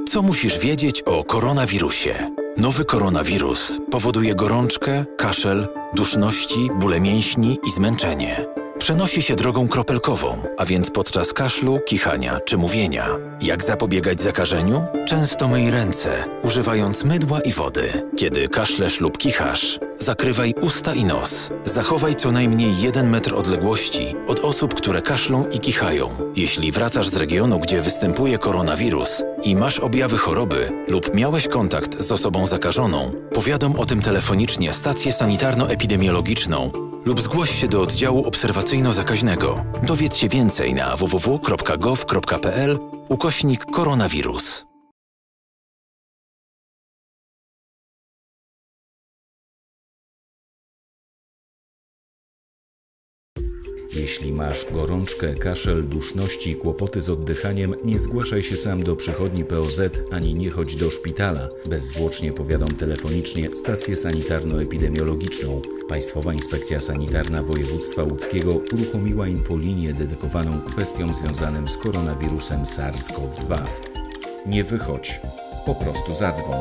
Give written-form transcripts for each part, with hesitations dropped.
Co musisz wiedzieć o koronawirusie? Nowy koronawirus powoduje gorączkę, kaszel, duszności, bóle mięśni i zmęczenie. Przenosi się drogą kropelkową, a więc podczas kaszlu, kichania czy mówienia. Jak zapobiegać zakażeniu? Często myj ręce, używając mydła i wody. Kiedy kaszlesz lub kichasz, zakrywaj usta i nos. Zachowaj co najmniej 1 metr odległości od osób, które kaszlą i kichają. Jeśli wracasz z regionu, gdzie występuje koronawirus i masz objawy choroby lub miałeś kontakt z osobą zakażoną, powiadom o tym telefonicznie stację sanitarno-epidemiologiczną lub zgłoś się do oddziału obserwacyjno-zakaźnego. Dowiedz się więcej na www.gov.pl/koronawirus. Jeśli masz gorączkę, kaszel, duszności, kłopoty z oddychaniem, nie zgłaszaj się sam do przychodni POZ ani nie chodź do szpitala. Bezzwłocznie powiadom telefonicznie stację sanitarno-epidemiologiczną. Państwowa Inspekcja Sanitarna Województwa Łódzkiego uruchomiła infolinię dedykowaną kwestiom związanym z koronawirusem SARS-CoV-2. Nie wychodź, po prostu zadzwoń.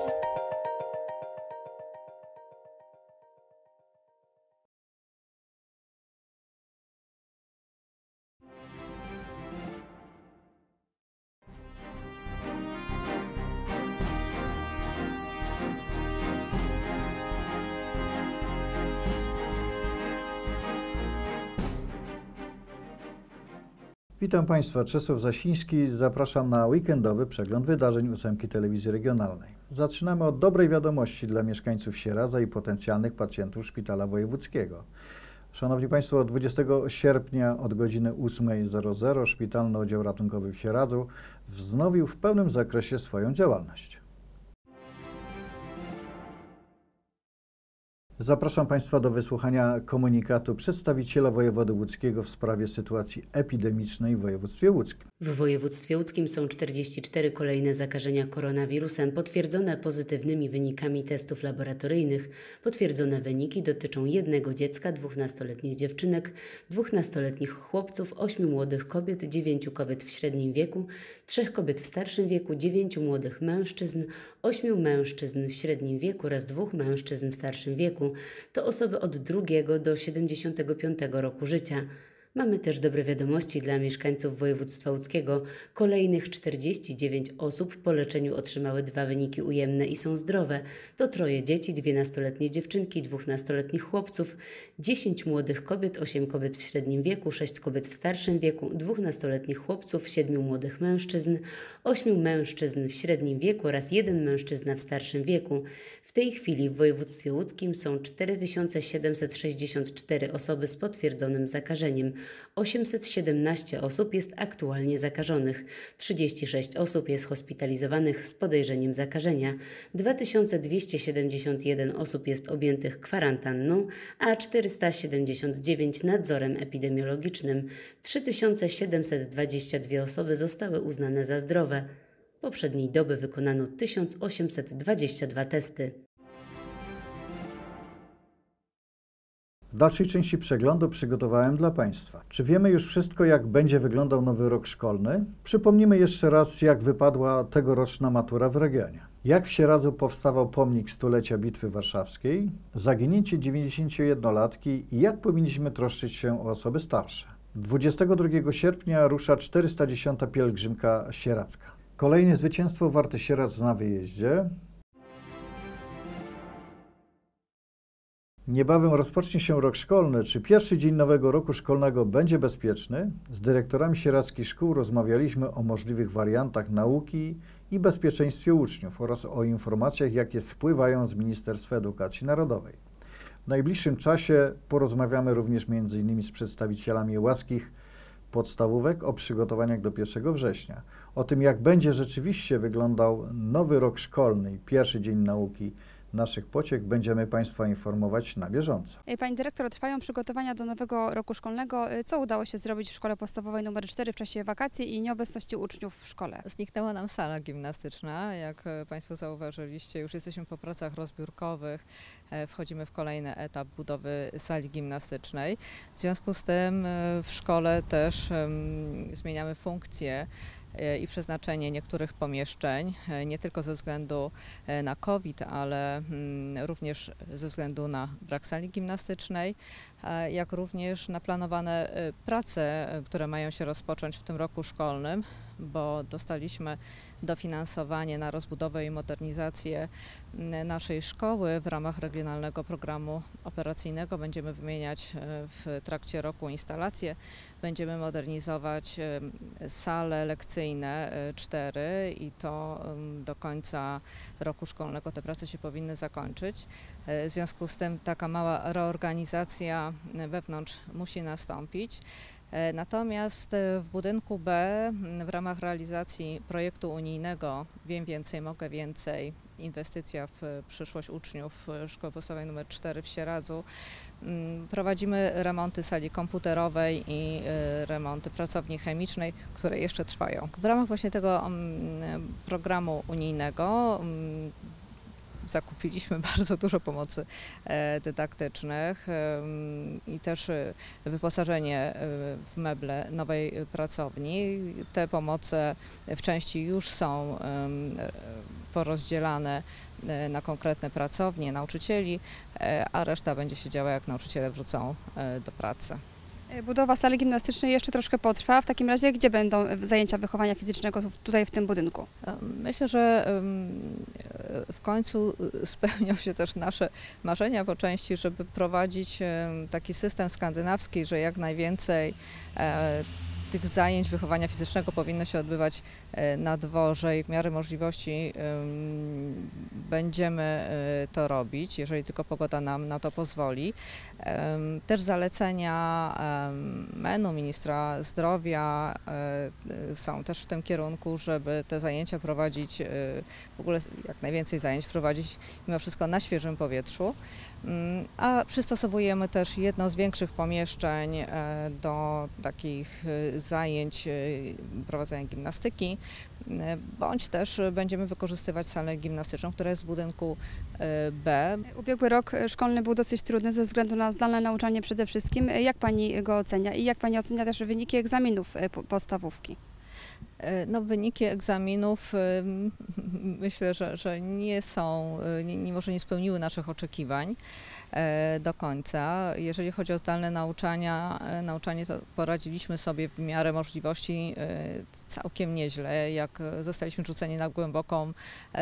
Witam Państwa, Czesław Zasiński. Zapraszam na weekendowy przegląd wydarzeń 8 Telewizji Regionalnej. Zaczynamy od dobrej wiadomości dla mieszkańców Sieradza i potencjalnych pacjentów Szpitala Wojewódzkiego. Szanowni Państwo, od 20 sierpnia od godziny 8:00 Szpitalny Oddział Ratunkowy w Sieradzu wznowił w pełnym zakresie swoją działalność. Zapraszam Państwa do wysłuchania komunikatu przedstawiciela wojewody łódzkiego w sprawie sytuacji epidemicznej w województwie łódzkim. W województwie łódzkim są 44 kolejne zakażenia koronawirusem potwierdzone pozytywnymi wynikami testów laboratoryjnych. Potwierdzone wyniki dotyczą 1 dziecka, 2 nastoletnich dziewczynek, 2 nastoletnich chłopców, 8 młodych kobiet, 9 kobiet w średnim wieku, 3 kobiet w starszym wieku, 9 młodych mężczyzn, 8 mężczyzn w średnim wieku oraz 2 mężczyzn w starszym wieku. To osoby od 2 do 75 roku życia. Mamy też dobre wiadomości dla mieszkańców województwa łódzkiego. Kolejnych 49 osób po leczeniu otrzymały 2 wyniki ujemne i są zdrowe. To 3 dzieci, 2 nastoletnie dziewczynki, 2 nastoletnich chłopców, 10 młodych kobiet, 8 kobiet w średnim wieku, 6 kobiet w starszym wieku, 2 nastoletnich chłopców, 7 młodych mężczyzn, 8 mężczyzn w średnim wieku oraz 1 mężczyzna w starszym wieku. W tej chwili w województwie łódzkim są 4764 osoby z potwierdzonym zakażeniem. 817 osób jest aktualnie zakażonych, 36 osób jest hospitalizowanych z podejrzeniem zakażenia, 2271 osób jest objętych kwarantanną, a 479 nadzorem epidemiologicznym. 3722 osoby zostały uznane za zdrowe. Poprzedniej doby wykonano 1822 testy. W dalszej części przeglądu przygotowałem dla Państwa. Czy wiemy już wszystko, jak będzie wyglądał nowy rok szkolny? Przypomnimy jeszcze raz, jak wypadła tegoroczna matura w regionie. Jak w Sieradzu powstawał pomnik stulecia Bitwy Warszawskiej, zaginięcie 91-latki i jak powinniśmy troszczyć się o osoby starsze. 22 sierpnia rusza 410. pielgrzymka sieradzka. Kolejne zwycięstwo Warty Sieradz na wyjeździe. Niebawem rozpocznie się rok szkolny. Czy pierwszy dzień nowego roku szkolnego będzie bezpieczny? Z dyrektorami sieradzkich szkół rozmawialiśmy o możliwych wariantach nauki i bezpieczeństwie uczniów oraz o informacjach, jakie spływają z Ministerstwa Edukacji Narodowej. W najbliższym czasie porozmawiamy również m.in. z przedstawicielami łaskich podstawówek o przygotowaniach do 1 września. O tym, jak będzie rzeczywiście wyglądał nowy rok szkolny i pierwszy dzień nauki naszych pociech, będziemy Państwa informować na bieżąco. Pani dyrektor, trwają przygotowania do nowego roku szkolnego. Co udało się zrobić w szkole podstawowej nr 4 w czasie wakacji i nieobecności uczniów w szkole? Zniknęła nam sala gimnastyczna. Jak Państwo zauważyliście, już jesteśmy po pracach rozbiórkowych. Wchodzimy w kolejny etap budowy sali gimnastycznej. W związku z tym w szkole też zmieniamy funkcję i przeznaczenie niektórych pomieszczeń, nie tylko ze względu na COVID, ale również ze względu na brak sali gimnastycznej, jak również na planowane prace, które mają się rozpocząć w tym roku szkolnym, bo dostaliśmy dofinansowanie na rozbudowę i modernizację naszej szkoły w ramach Regionalnego Programu Operacyjnego. Będziemy wymieniać w trakcie roku instalacje, będziemy modernizować sale lekcyjne 4 i to do końca roku szkolnego te prace się powinny zakończyć. W związku z tym taka mała reorganizacja wewnątrz musi nastąpić. Natomiast w budynku B w ramach realizacji projektu unijnego Wiem więcej, mogę więcej, inwestycja w przyszłość uczniów Szkoły Podstawowej nr 4 w Sieradzu, prowadzimy remonty sali komputerowej i remonty pracowni chemicznej, które jeszcze trwają. W ramach właśnie tego programu unijnego zakupiliśmy bardzo dużo pomocy dydaktycznych i też wyposażenie w meble nowej pracowni. Te pomoce w części już są porozdzielane na konkretne pracownie nauczycieli, a reszta będzie się działa, jak nauczyciele wrócą do pracy. Budowa sali gimnastycznej jeszcze troszkę potrwa. W takim razie gdzie będą zajęcia wychowania fizycznego tutaj w tym budynku? Myślę, że w końcu spełnią się też nasze marzenia po części, żeby prowadzić taki system skandynawski, że jak najwięcej tych zajęć wychowania fizycznego powinno się odbywać na dworze i w miarę możliwości będziemy to robić, jeżeli tylko pogoda nam na to pozwoli. Też zalecenia MEN-u, ministra zdrowia są też w tym kierunku, żeby te zajęcia prowadzić, w ogóle jak najwięcej zajęć prowadzić mimo wszystko na świeżym powietrzu. A przystosowujemy też jedno z większych pomieszczeń do takich zajęć prowadzenia gimnastyki, bądź też będziemy wykorzystywać salę gimnastyczną, która jest w budynku B. Ubiegły rok szkolny był dosyć trudny ze względu na zdalne nauczanie przede wszystkim. Jak Pani go ocenia i jak Pani ocenia też wyniki egzaminów podstawówki? No, wyniki egzaminów myślę, że nie są, może nie spełniły naszych oczekiwań do końca. Jeżeli chodzi o zdalne nauczanie, to poradziliśmy sobie w miarę możliwości całkiem nieźle. Jak zostaliśmy rzuceni na głęboką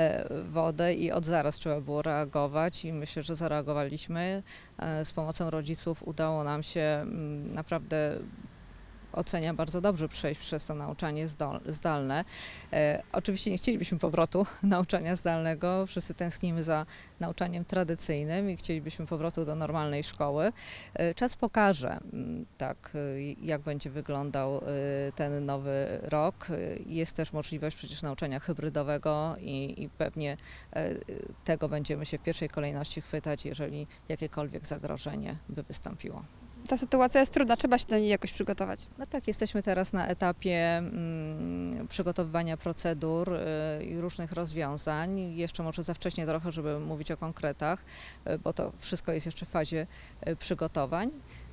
wodę i od zaraz trzeba było reagować i myślę, że zareagowaliśmy. Z pomocą rodziców udało nam się naprawdę, oceniam, bardzo dobrze przejść przez to nauczanie zdalne. Oczywiście nie chcielibyśmy powrotu nauczania zdalnego, wszyscy tęsknimy za nauczaniem tradycyjnym i chcielibyśmy powrotu do normalnej szkoły. Czas pokaże, tak, jak będzie wyglądał ten nowy rok. Jest też możliwość przecież nauczania hybrydowego i pewnie tego będziemy się w pierwszej kolejności chwytać, jeżeli jakiekolwiek zagrożenie by wystąpiło. Ta sytuacja jest trudna, trzeba się do niej jakoś przygotować. No tak, jesteśmy teraz na etapie przygotowywania procedur i różnych rozwiązań. Jeszcze może za wcześnie trochę, żeby mówić o konkretach, bo to wszystko jest jeszcze w fazie przygotowań,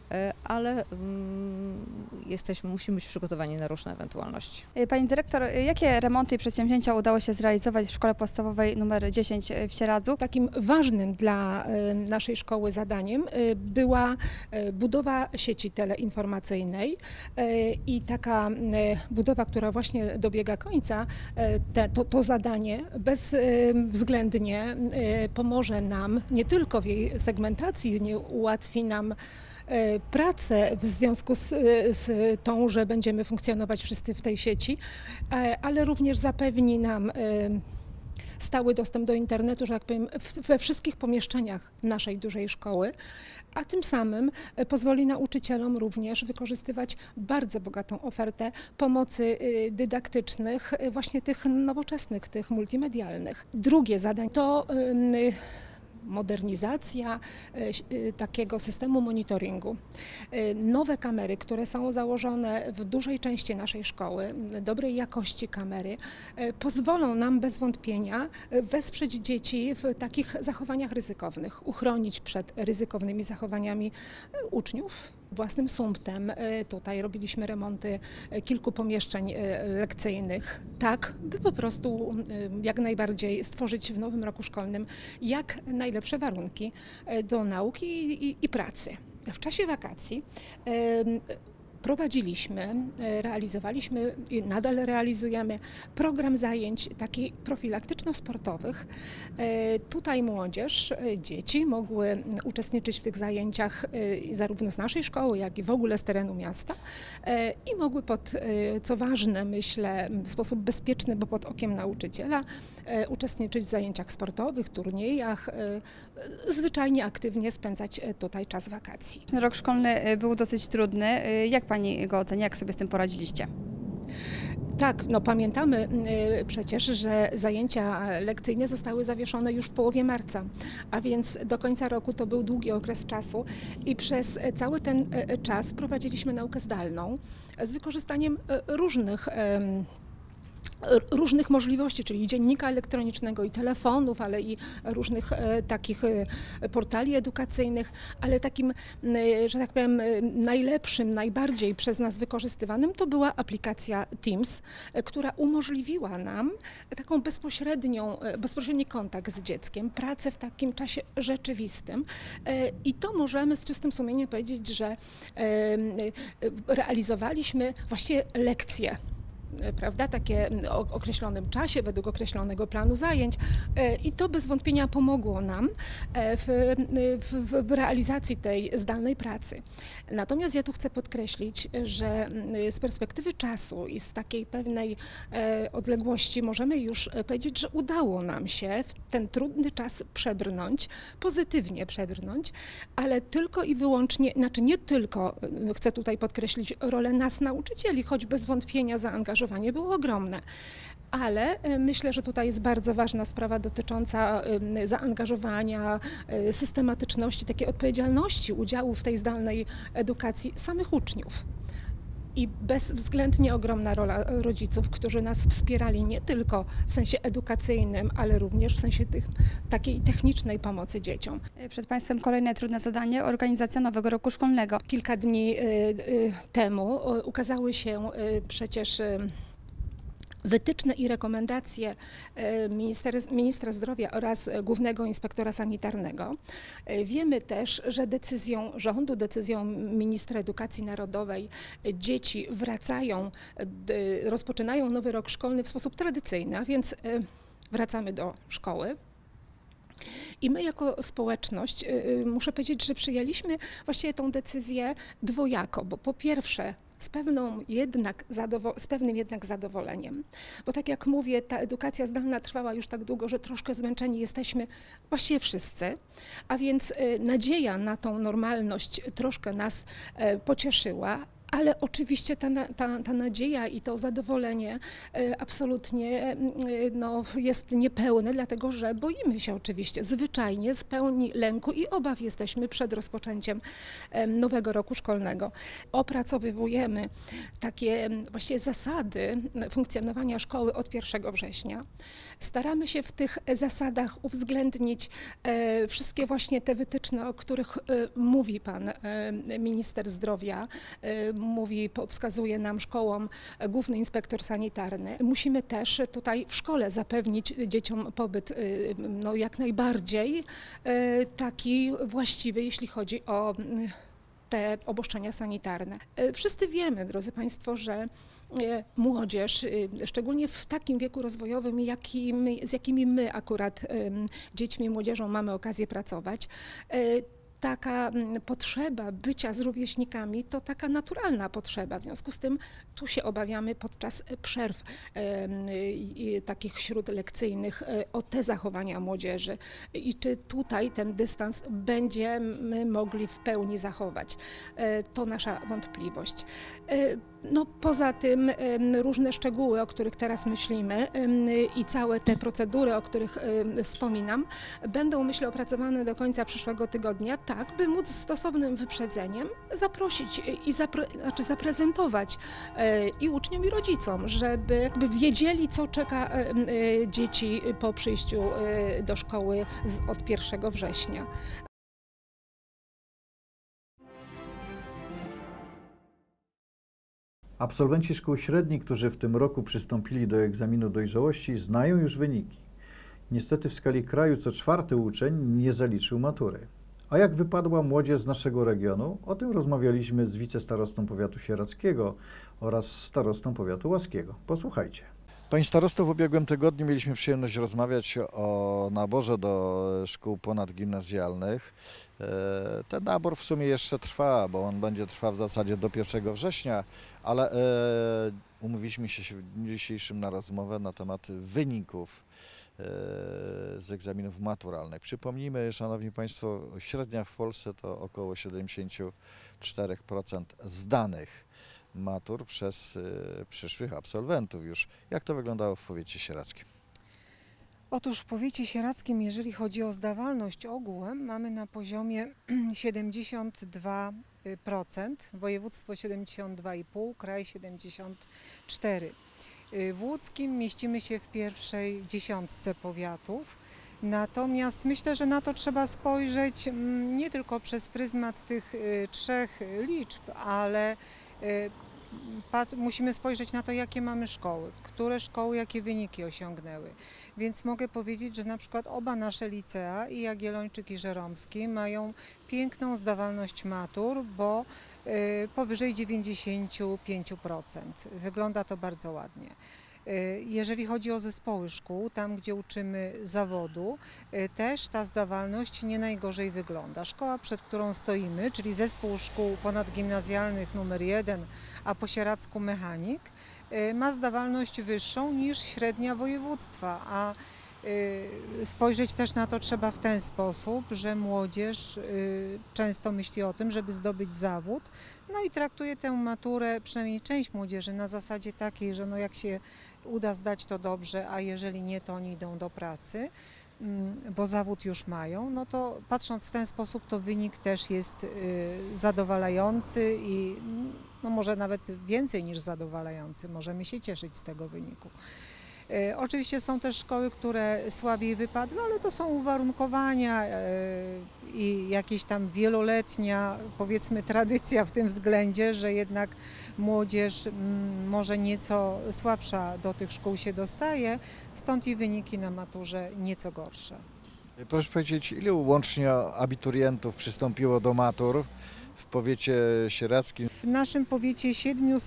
ale musimy być przygotowani na różne ewentualności. Pani dyrektor, jakie remonty i przedsięwzięcia udało się zrealizować w Szkole Podstawowej nr 10 w Sieradzu? Takim ważnym dla naszej szkoły zadaniem była budowa sieci teleinformacyjnej i taka budowa, która właśnie dobiega końca, to zadanie bezwzględnie pomoże nam nie tylko w jej segmentacji, nie ułatwi nam pracę w związku z tą, że będziemy funkcjonować wszyscy w tej sieci, ale również zapewni nam stały dostęp do internetu, że tak powiem, we wszystkich pomieszczeniach naszej dużej szkoły, a tym samym pozwoli nauczycielom również wykorzystywać bardzo bogatą ofertę pomocy dydaktycznych, właśnie tych nowoczesnych, tych multimedialnych. Drugie zadanie to modernizacja takiego systemu monitoringu. Nowe kamery, które są założone w dużej części naszej szkoły, dobrej jakości kamery, pozwolą nam bez wątpienia wesprzeć dzieci w takich zachowaniach ryzykownych, uchronić przed ryzykownymi zachowaniami uczniów, własnym sumptem. Tutaj robiliśmy remonty kilku pomieszczeń lekcyjnych, tak by po prostu jak najbardziej stworzyć w nowym roku szkolnym jak najlepsze warunki do nauki i pracy. W czasie wakacji realizowaliśmy i nadal realizujemy program zajęć takich profilaktyczno-sportowych. Tutaj młodzież, dzieci mogły uczestniczyć w tych zajęciach zarówno z naszej szkoły, jak i w ogóle z terenu miasta i mogły co ważne, myślę, w sposób bezpieczny, bo pod okiem nauczyciela, uczestniczyć w zajęciach sportowych, turniejach, zwyczajnie aktywnie spędzać tutaj czas wakacji. Rok szkolny był dosyć trudny. Jak Pani go ocenia? Jak sobie z tym poradziliście? Tak, no pamiętamy przecież, że zajęcia lekcyjne zostały zawieszone już w połowie marca, a więc do końca roku to był długi okres czasu i przez cały ten czas prowadziliśmy naukę zdalną z wykorzystaniem różnych możliwości, czyli dziennika elektronicznego i telefonów, ale i różnych takich portali edukacyjnych, ale takim, że tak powiem, najlepszym, najbardziej przez nas wykorzystywanym to była aplikacja Teams, która umożliwiła nam taką bezpośredni kontakt z dzieckiem, pracę w takim czasie rzeczywistym i to możemy z czystym sumieniem powiedzieć, że realizowaliśmy właściwie lekcje, prawda, takie o określonym czasie, według określonego planu zajęć i to bez wątpienia pomogło nam w realizacji tej zdalnej pracy. Natomiast ja tu chcę podkreślić, że z perspektywy czasu i z takiej pewnej odległości możemy już powiedzieć, że udało nam się w ten trudny czas pozytywnie przebrnąć, ale tylko i wyłącznie, znaczy nie tylko, chcę tutaj podkreślić rolę nas nauczycieli, choć bez wątpienia zaangażowanie było ogromne. Ale myślę, że tutaj jest bardzo ważna sprawa dotycząca zaangażowania, systematyczności, takiej odpowiedzialności udziału w tej zdalnej edukacji samych uczniów. I bezwzględnie ogromna rola rodziców, którzy nas wspierali nie tylko w sensie edukacyjnym, ale również w sensie takiej technicznej pomocy dzieciom. Przed Państwem kolejne trudne zadanie, organizacja nowego roku szkolnego. Kilka dni temu ukazały się przecież wytyczne i rekomendacje ministra zdrowia oraz głównego inspektora sanitarnego. Wiemy też, że decyzją rządu, decyzją ministra edukacji narodowej dzieci rozpoczynają nowy rok szkolny w sposób tradycyjny, a więc wracamy do szkoły. I my jako społeczność, muszę powiedzieć, że przyjęliśmy właściwie tą decyzję dwojako, bo po pierwsze z pewnym jednak zadowoleniem, bo tak jak mówię, ta edukacja zdalna trwała już tak długo, że troszkę zmęczeni jesteśmy właściwie wszyscy, a więc nadzieja na tą normalność troszkę nas pocieszyła. Ale oczywiście ta nadzieja i to zadowolenie absolutnie jest niepełne, dlatego że boimy się oczywiście, zwyczajnie z pełni lęku i obaw jesteśmy przed rozpoczęciem nowego roku szkolnego. Opracowujemy takie właściwie zasady funkcjonowania szkoły od 1 września. Staramy się w tych zasadach uwzględnić wszystkie właśnie te wytyczne, o których mówi pan minister zdrowia, wskazuje nam szkołom główny inspektor sanitarny. Musimy też tutaj w szkole zapewnić dzieciom pobyt jak najbardziej taki właściwy, jeśli chodzi o te obostrzenia sanitarne. Wszyscy wiemy, drodzy Państwo, że młodzież, szczególnie w takim wieku rozwojowym, z jakimi my akurat dziećmi i młodzieżą mamy okazję pracować, taka potrzeba bycia z rówieśnikami to taka naturalna potrzeba. W związku z tym tu się obawiamy podczas przerw takich śródlekcyjnych o te zachowania młodzieży i czy tutaj ten dystans będziemy mogli w pełni zachować. To nasza wątpliwość. Poza tym różne szczegóły, o których teraz myślimy i całe te procedury, o których wspominam, będą, myślę, opracowane do końca przyszłego tygodnia, tak by móc z stosownym wyprzedzeniem zaprosić i zaprezentować i uczniom, i rodzicom, żeby wiedzieli, co czeka dzieci po przyjściu do szkoły od 1 września. Absolwenci szkół średnich, którzy w tym roku przystąpili do egzaminu dojrzałości, znają już wyniki. Niestety w skali kraju co 4. uczeń nie zaliczył matury. A jak wypadła młodzież z naszego regionu? O tym rozmawialiśmy z wicestarostą powiatu sieradzkiego oraz starostą powiatu łaskiego. Posłuchajcie. Pani starosto, w ubiegłym tygodniu mieliśmy przyjemność rozmawiać o naborze do szkół ponadgimnazjalnych. Ten nabór w sumie jeszcze trwa, bo on będzie trwał w zasadzie do 1 września, ale umówiliśmy się w dniu dzisiejszym na rozmowę na temat wyników z egzaminów maturalnych. Przypomnijmy, szanowni państwo, średnia w Polsce to około 74% zdanych matur przez przyszłych absolwentów już. Jak to wyglądało w powiecie sieradzkim? Otóż w powiecie sieradzkim, jeżeli chodzi o zdawalność ogółem, mamy na poziomie 72%, województwo 72,5%, kraj 74%. W łódzkim mieścimy się w pierwszej dziesiątce powiatów, natomiast myślę, że na to trzeba spojrzeć nie tylko przez pryzmat tych 3 liczb, ale musimy spojrzeć na to, jakie mamy szkoły, które szkoły jakie wyniki osiągnęły. Więc mogę powiedzieć, że na przykład oba nasze licea, i Jagiellończyk, i Żeromski, mają piękną zdawalność matur, bo powyżej 95%. Wygląda to bardzo ładnie. Jeżeli chodzi o zespoły szkół, tam gdzie uczymy zawodu, też ta zdawalność nie najgorzej wygląda. Szkoła, przed którą stoimy, czyli zespół szkół ponadgimnazjalnych numer 1, a po sieradzku mechanik, ma zdawalność wyższą niż średnia województwa, a spojrzeć też na to trzeba w ten sposób, że młodzież często myśli o tym, żeby zdobyć zawód, no i traktuje tę maturę, przynajmniej część młodzieży, na zasadzie takiej, że no jak się uda zdać, to dobrze, a jeżeli nie, to oni idą do pracy, bo zawód już mają, no to patrząc w ten sposób, to wynik też jest zadowalający i no może nawet więcej niż zadowalający, możemy się cieszyć z tego wyniku. Oczywiście są też szkoły, które słabiej wypadły, ale to są uwarunkowania i jakieś tam wieloletnia, powiedzmy, tradycja w tym względzie, że jednak młodzież może nieco słabsza do tych szkół się dostaje, stąd i wyniki na maturze nieco gorsze. Proszę powiedzieć, ilu łącznie abiturientów przystąpiło do matur w powiecie sieradzkim? W naszym powiecie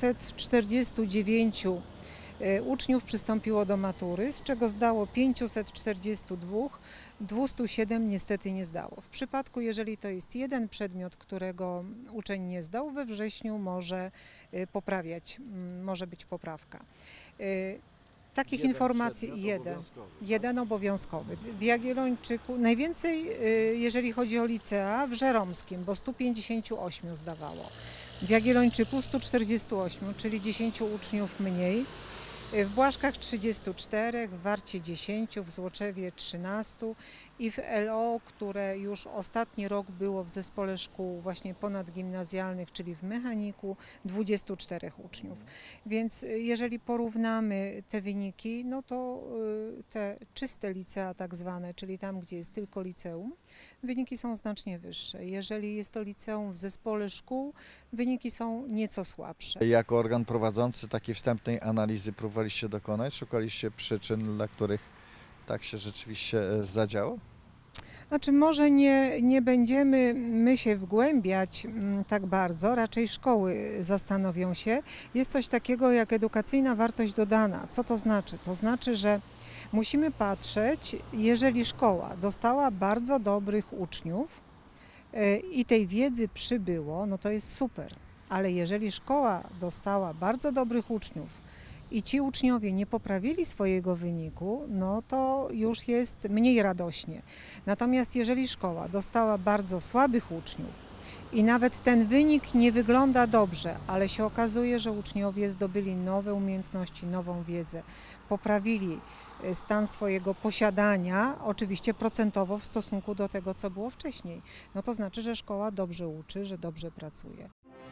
749 uczniów przystąpiło do matury, z czego zdało 542, 207 niestety nie zdało. W przypadku, jeżeli to jest jeden przedmiot, którego uczeń nie zdał, we wrześniu może poprawiać, może być poprawka. Takich informacji jeden obowiązkowy. W Jagiellończyku najwięcej, jeżeli chodzi o licea, w Żeromskim, bo 158 zdawało. W Jagiellończyku 148, czyli 10 uczniów mniej. W Błaszkach 34, w Warcie 10, w Złoczewie 13 i w LO, które już ostatni rok było w zespole szkół właśnie ponadgimnazjalnych, czyli w mechaniku, 24 uczniów. Więc jeżeli porównamy te wyniki, no to te czyste licea tak zwane, czyli tam, gdzie jest tylko liceum, wyniki są znacznie wyższe. Jeżeli jest to liceum w zespole szkół, wyniki są nieco słabsze. Jako organ prowadzący takiej wstępnej analizy próbowaliście dokonać? Szukaliście przyczyn, dla których tak się rzeczywiście zadziało? Znaczy może nie będziemy my się wgłębiać tak bardzo, raczej szkoły zastanowią się. Jest coś takiego jak edukacyjna wartość dodana. Co to znaczy? To znaczy, że musimy patrzeć, jeżeli szkoła dostała bardzo dobrych uczniów i tej wiedzy przybyło, no to jest super. Ale jeżeli szkoła dostała bardzo dobrych uczniów, i ci uczniowie nie poprawili swojego wyniku, no to już jest mniej radośnie. Natomiast jeżeli szkoła dostała bardzo słabych uczniów i nawet ten wynik nie wygląda dobrze, ale się okazuje, że uczniowie zdobyli nowe umiejętności, nową wiedzę, poprawili stan swojego posiadania, oczywiście procentowo w stosunku do tego, co było wcześniej, no to znaczy, że szkoła dobrze uczy, że dobrze pracuje.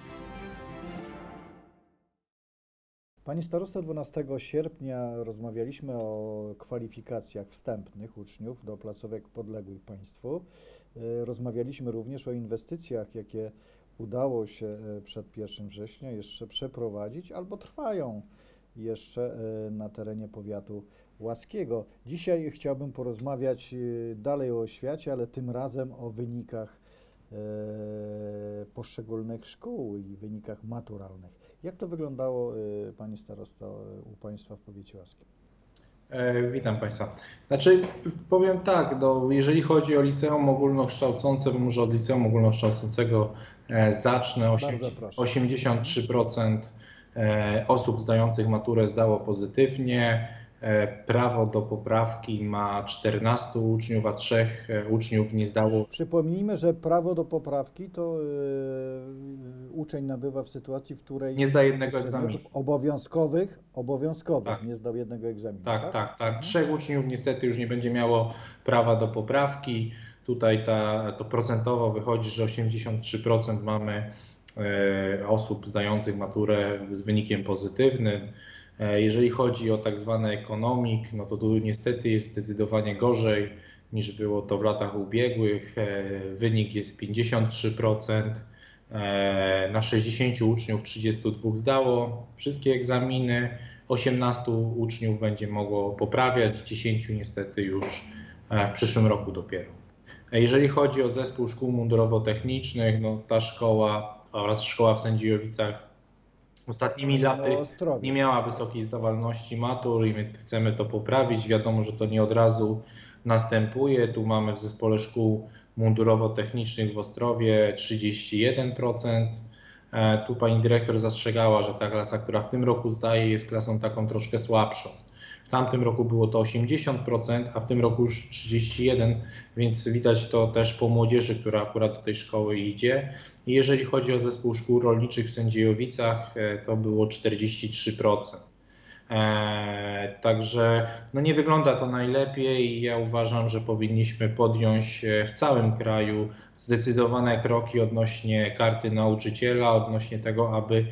Pani starosto, 12 sierpnia rozmawialiśmy o kwalifikacjach wstępnych uczniów do placówek podległych państwu. Rozmawialiśmy również o inwestycjach, jakie udało się przed 1 września jeszcze przeprowadzić albo trwają jeszcze na terenie powiatu łaskiego. Dzisiaj chciałbym porozmawiać dalej o oświacie, ale tym razem o wynikach poszczególnych szkół i wynikach maturalnych. Jak to wyglądało, Pani Starosto, u Państwa w powiecie łaskim? Witam Państwa. Znaczy, powiem tak, jeżeli chodzi o liceum ogólnokształcące, bo może od liceum ogólnokształcącego zacznę. 83% osób zdających maturę zdało pozytywnie. Prawo do poprawki ma 14 uczniów, a 3 uczniów nie zdało. Przypomnijmy, że prawo do poprawki to uczeń nabywa w sytuacji, w której nie zda jednego egzaminu. Obowiązkowych, tak. Nie zdał jednego egzaminu. Tak. 3 uczniów niestety już nie będzie miało prawa do poprawki. Tutaj to procentowo wychodzi, że 83% mamy osób zdających maturę z wynikiem pozytywnym. Jeżeli chodzi o tak zwany economic, no to tu niestety jest zdecydowanie gorzej niż było to w latach ubiegłych. Wynik jest 53%. Na 60 uczniów 32 zdało wszystkie egzaminy. 18 uczniów będzie mogło poprawiać, 10 niestety już w przyszłym roku dopiero. Jeżeli chodzi o zespół szkół mundurowo-technicznych, no ta szkoła oraz szkoła w Sędziejowicach ostatnimi laty nie miała wysokiej zdawalności matur i my chcemy to poprawić. Wiadomo, że to nie od razu następuje. Tu mamy w zespole szkół mundurowo-technicznych w Ostrowie 31%. Tu pani dyrektor zastrzegała, że ta klasa, która w tym roku zdaje, jest klasą taką troszkę słabszą. W tamtym roku było to 80%, a w tym roku już 31%, więc widać to też po młodzieży, która akurat do tej szkoły idzie. I jeżeli chodzi o zespół szkół rolniczych w Sędziejowicach, to było 43%. Także no nie wygląda to najlepiej i ja uważam, że powinniśmy podjąć w całym kraju zdecydowane kroki odnośnie karty nauczyciela, odnośnie tego, aby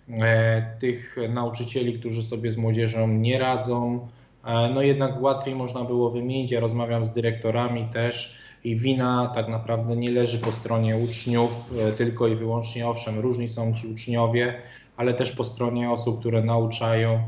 tych nauczycieli, którzy sobie z młodzieżą nie radzą, no jednak łatwiej można było wymienić. Ja rozmawiam z dyrektorami też i wina tak naprawdę nie leży po stronie uczniów tylko i wyłącznie. Owszem, różni są ci uczniowie, ale też po stronie osób, które nauczają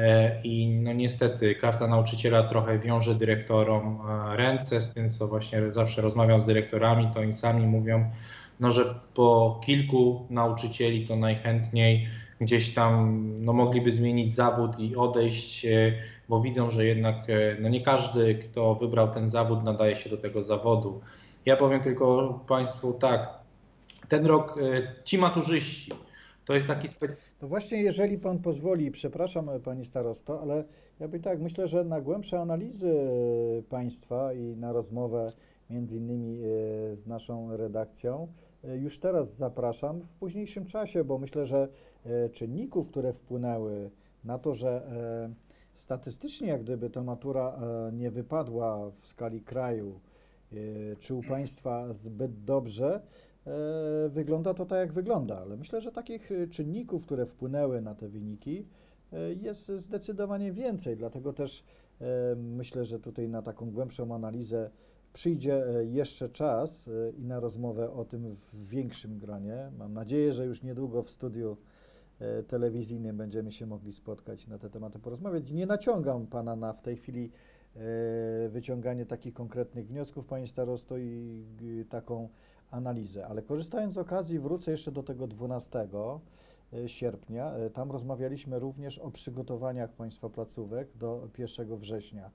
i no niestety karta nauczyciela trochę wiąże dyrektorom ręce z tym, co właśnie zawsze rozmawiam z dyrektorami, to oni sami mówią, no, że po kilku nauczycieli to najchętniej gdzieś tam no, mogliby zmienić zawód i odejść, bo widzą, że jednak no, nie każdy, kto wybrał ten zawód, nadaje się do tego zawodu. Ja powiem tylko Państwu tak, ten rok ci maturzyści to jest taki To właśnie, jeżeli Pan pozwoli, przepraszam Pani Starosto, ale ja bym tak, myślę, że na głębsze analizy Państwa i na rozmowę między innymi z naszą redakcją już teraz zapraszam w późniejszym czasie, bo myślę, że czynników, które wpłynęły na to, że statystycznie jak gdyby ta matura nie wypadła w skali kraju, czy u Państwa zbyt dobrze, wygląda to tak, jak wygląda, ale myślę, że takich czynników, które wpłynęły na te wyniki, jest zdecydowanie więcej, dlatego też myślę, że tutaj na taką głębszą analizę przyjdzie jeszcze czas i na rozmowę o tym w większym gronie. Mam nadzieję, że już niedługo w studiu telewizyjnym będziemy się mogli spotkać na te tematy porozmawiać. Nie naciągam Pana w tej chwili wyciąganie takich konkretnych wniosków, Pani Starosto, i taką analizę, ale korzystając z okazji wrócę jeszcze do tego 12 sierpnia. Tam rozmawialiśmy również o przygotowaniach Państwa placówek do 1 września.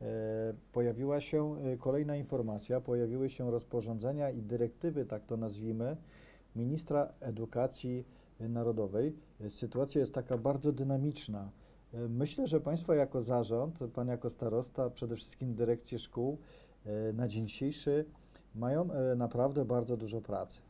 Pojawiła się kolejna informacja, pojawiły się rozporządzenia i dyrektywy, tak to nazwijmy, ministra edukacji narodowej. Sytuacja jest taka bardzo dynamiczna. Myślę, że Państwo jako zarząd, Pan jako starosta, przede wszystkim dyrekcje szkół na dzień dzisiejszy mają naprawdę bardzo dużo pracy.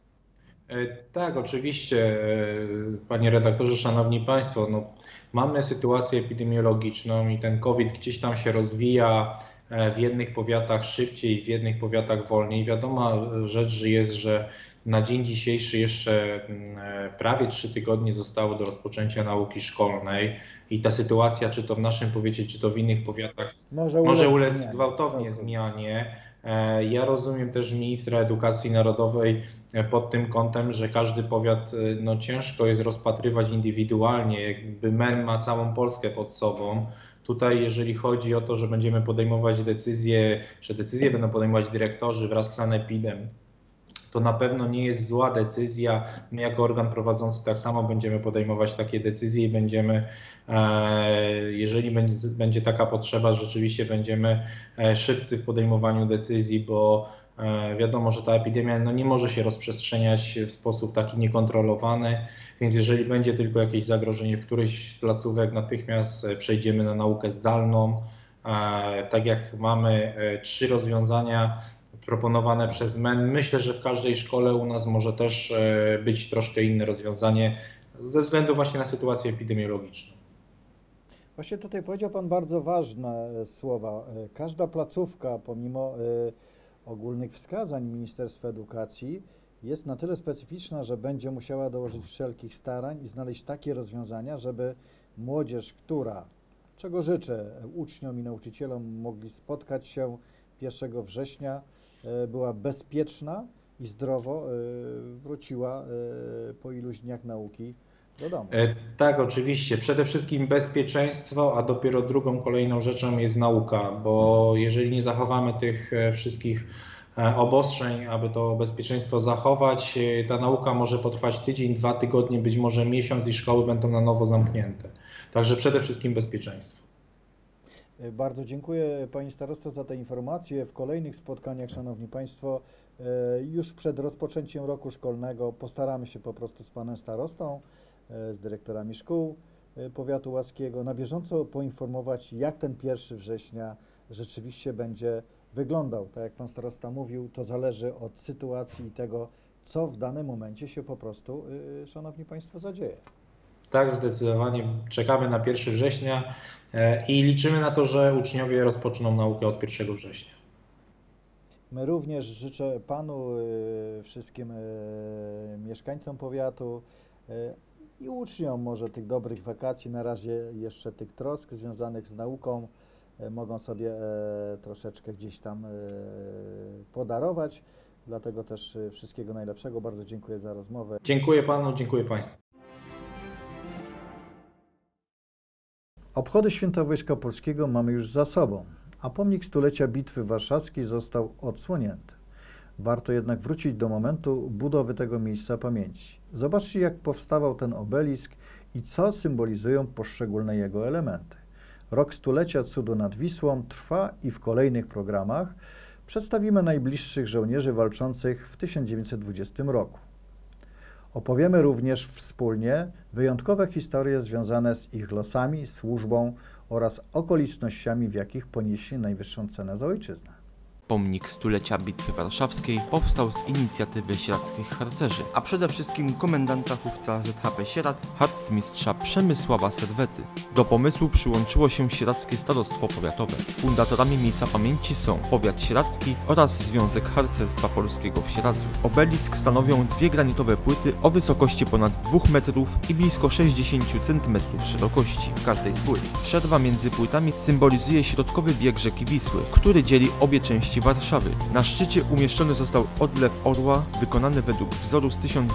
Tak, oczywiście, panie redaktorze, szanowni państwo, no, mamy sytuację epidemiologiczną i ten COVID gdzieś tam się rozwija, w jednych powiatach szybciej, w jednych powiatach wolniej. Wiadoma rzecz jest, że na dzień dzisiejszy jeszcze prawie 3 tygodnie zostało do rozpoczęcia nauki szkolnej i ta sytuacja, czy to w naszym powiecie, czy to w innych powiatach, może ulec gwałtownie zmianie. Ja rozumiem też ministra edukacji narodowej pod tym kątem, że każdy powiat ciężko jest rozpatrywać indywidualnie, jakby MEN ma całą Polskę pod sobą. Tutaj jeżeli chodzi o to, że będziemy podejmować decyzje, że decyzje będą podejmować dyrektorzy wraz z sanepidem, to na pewno nie jest zła decyzja. My jako organ prowadzący tak samo będziemy podejmować takie decyzje i będziemy, jeżeli będzie taka potrzeba, rzeczywiście będziemy szybcy w podejmowaniu decyzji, bo wiadomo, że ta epidemia nie może się rozprzestrzeniać w sposób taki niekontrolowany, więc jeżeli będzie tylko jakieś zagrożenie w którejś z placówek, natychmiast przejdziemy na naukę zdalną. Tak jak mamy 3 rozwiązania proponowane przez MEN, myślę, że w każdej szkole u nas może też być troszkę inne rozwiązanie ze względu właśnie na sytuację epidemiologiczną. Właśnie tutaj powiedział Pan bardzo ważne słowa. Każda placówka, pomimo ogólnych wskazań Ministerstwa Edukacji, jest na tyle specyficzna, że będzie musiała dołożyć wszelkich starań i znaleźć takie rozwiązania, żeby młodzież, która, czego życzę uczniom i nauczycielom, mogli spotkać się 1 września, była bezpieczna i zdrowo wróciła po iluś dniach nauki do domu. Tak, oczywiście. Przede wszystkim bezpieczeństwo, a dopiero drugą kolejną rzeczą jest nauka, bo jeżeli nie zachowamy tych wszystkich obostrzeń, aby to bezpieczeństwo zachować, ta nauka może potrwać tydzień, 2 tygodnie, być może miesiąc i szkoły będą na nowo zamknięte. Także przede wszystkim bezpieczeństwo. Bardzo dziękuję Pani Starosto za te informacje. W kolejnych spotkaniach, Szanowni Państwo, już przed rozpoczęciem roku szkolnego postaramy się po prostu z Panem Starostą, z dyrektorami szkół powiatu łaskiego na bieżąco poinformować, jak ten 1 września rzeczywiście będzie wyglądał. Tak jak Pan Starosta mówił, to zależy od sytuacji i tego, co w danym momencie się po prostu, Szanowni Państwo, zadzieje. Tak, zdecydowanie czekamy na 1 września i liczymy na to, że uczniowie rozpoczną naukę od 1 września. My również życzę Panu, wszystkim mieszkańcom powiatu i uczniom może tych dobrych wakacji, na razie jeszcze tych trosk związanych z nauką mogą sobie troszeczkę gdzieś tam podarować. Dlatego też wszystkiego najlepszego. Bardzo dziękuję za rozmowę. Dziękuję Panu, dziękuję Państwu. Obchody Święta Wojska Polskiego mamy już za sobą, a pomnik stulecia Bitwy Warszawskiej został odsłonięty. Warto jednak wrócić do momentu budowy tego miejsca pamięci. Zobaczcie, jak powstawał ten obelisk i co symbolizują poszczególne jego elementy. Rok stulecia cudu nad Wisłą trwa i w kolejnych programach przedstawimy najbliższych żołnierzy walczących w 1920 roku. Opowiemy również wspólnie wyjątkowe historie związane z ich losami, służbą oraz okolicznościami, w jakich ponieśli najwyższą cenę za ojczyznę. Pomnik stulecia Bitwy Warszawskiej powstał z inicjatywy sieradzkich harcerzy, a przede wszystkim komendanta chówca ZHP Sierac, harcmistrza Przemysława Serwety. Do pomysłu przyłączyło się Sieradzkie Starostwo Powiatowe. Fundatorami miejsca pamięci są Powiat Sieradzki oraz Związek Harcerstwa Polskiego w Sieradzu. Obelisk stanowią 2 granitowe płyty o wysokości ponad 2 metrów i blisko 60 cm szerokości w każdej z płyt. Przerwa między płytami symbolizuje środkowy bieg rzeki Wisły, który dzieli obie części Warszawy. Na szczycie umieszczony został odlew orła, wykonany według wzoru z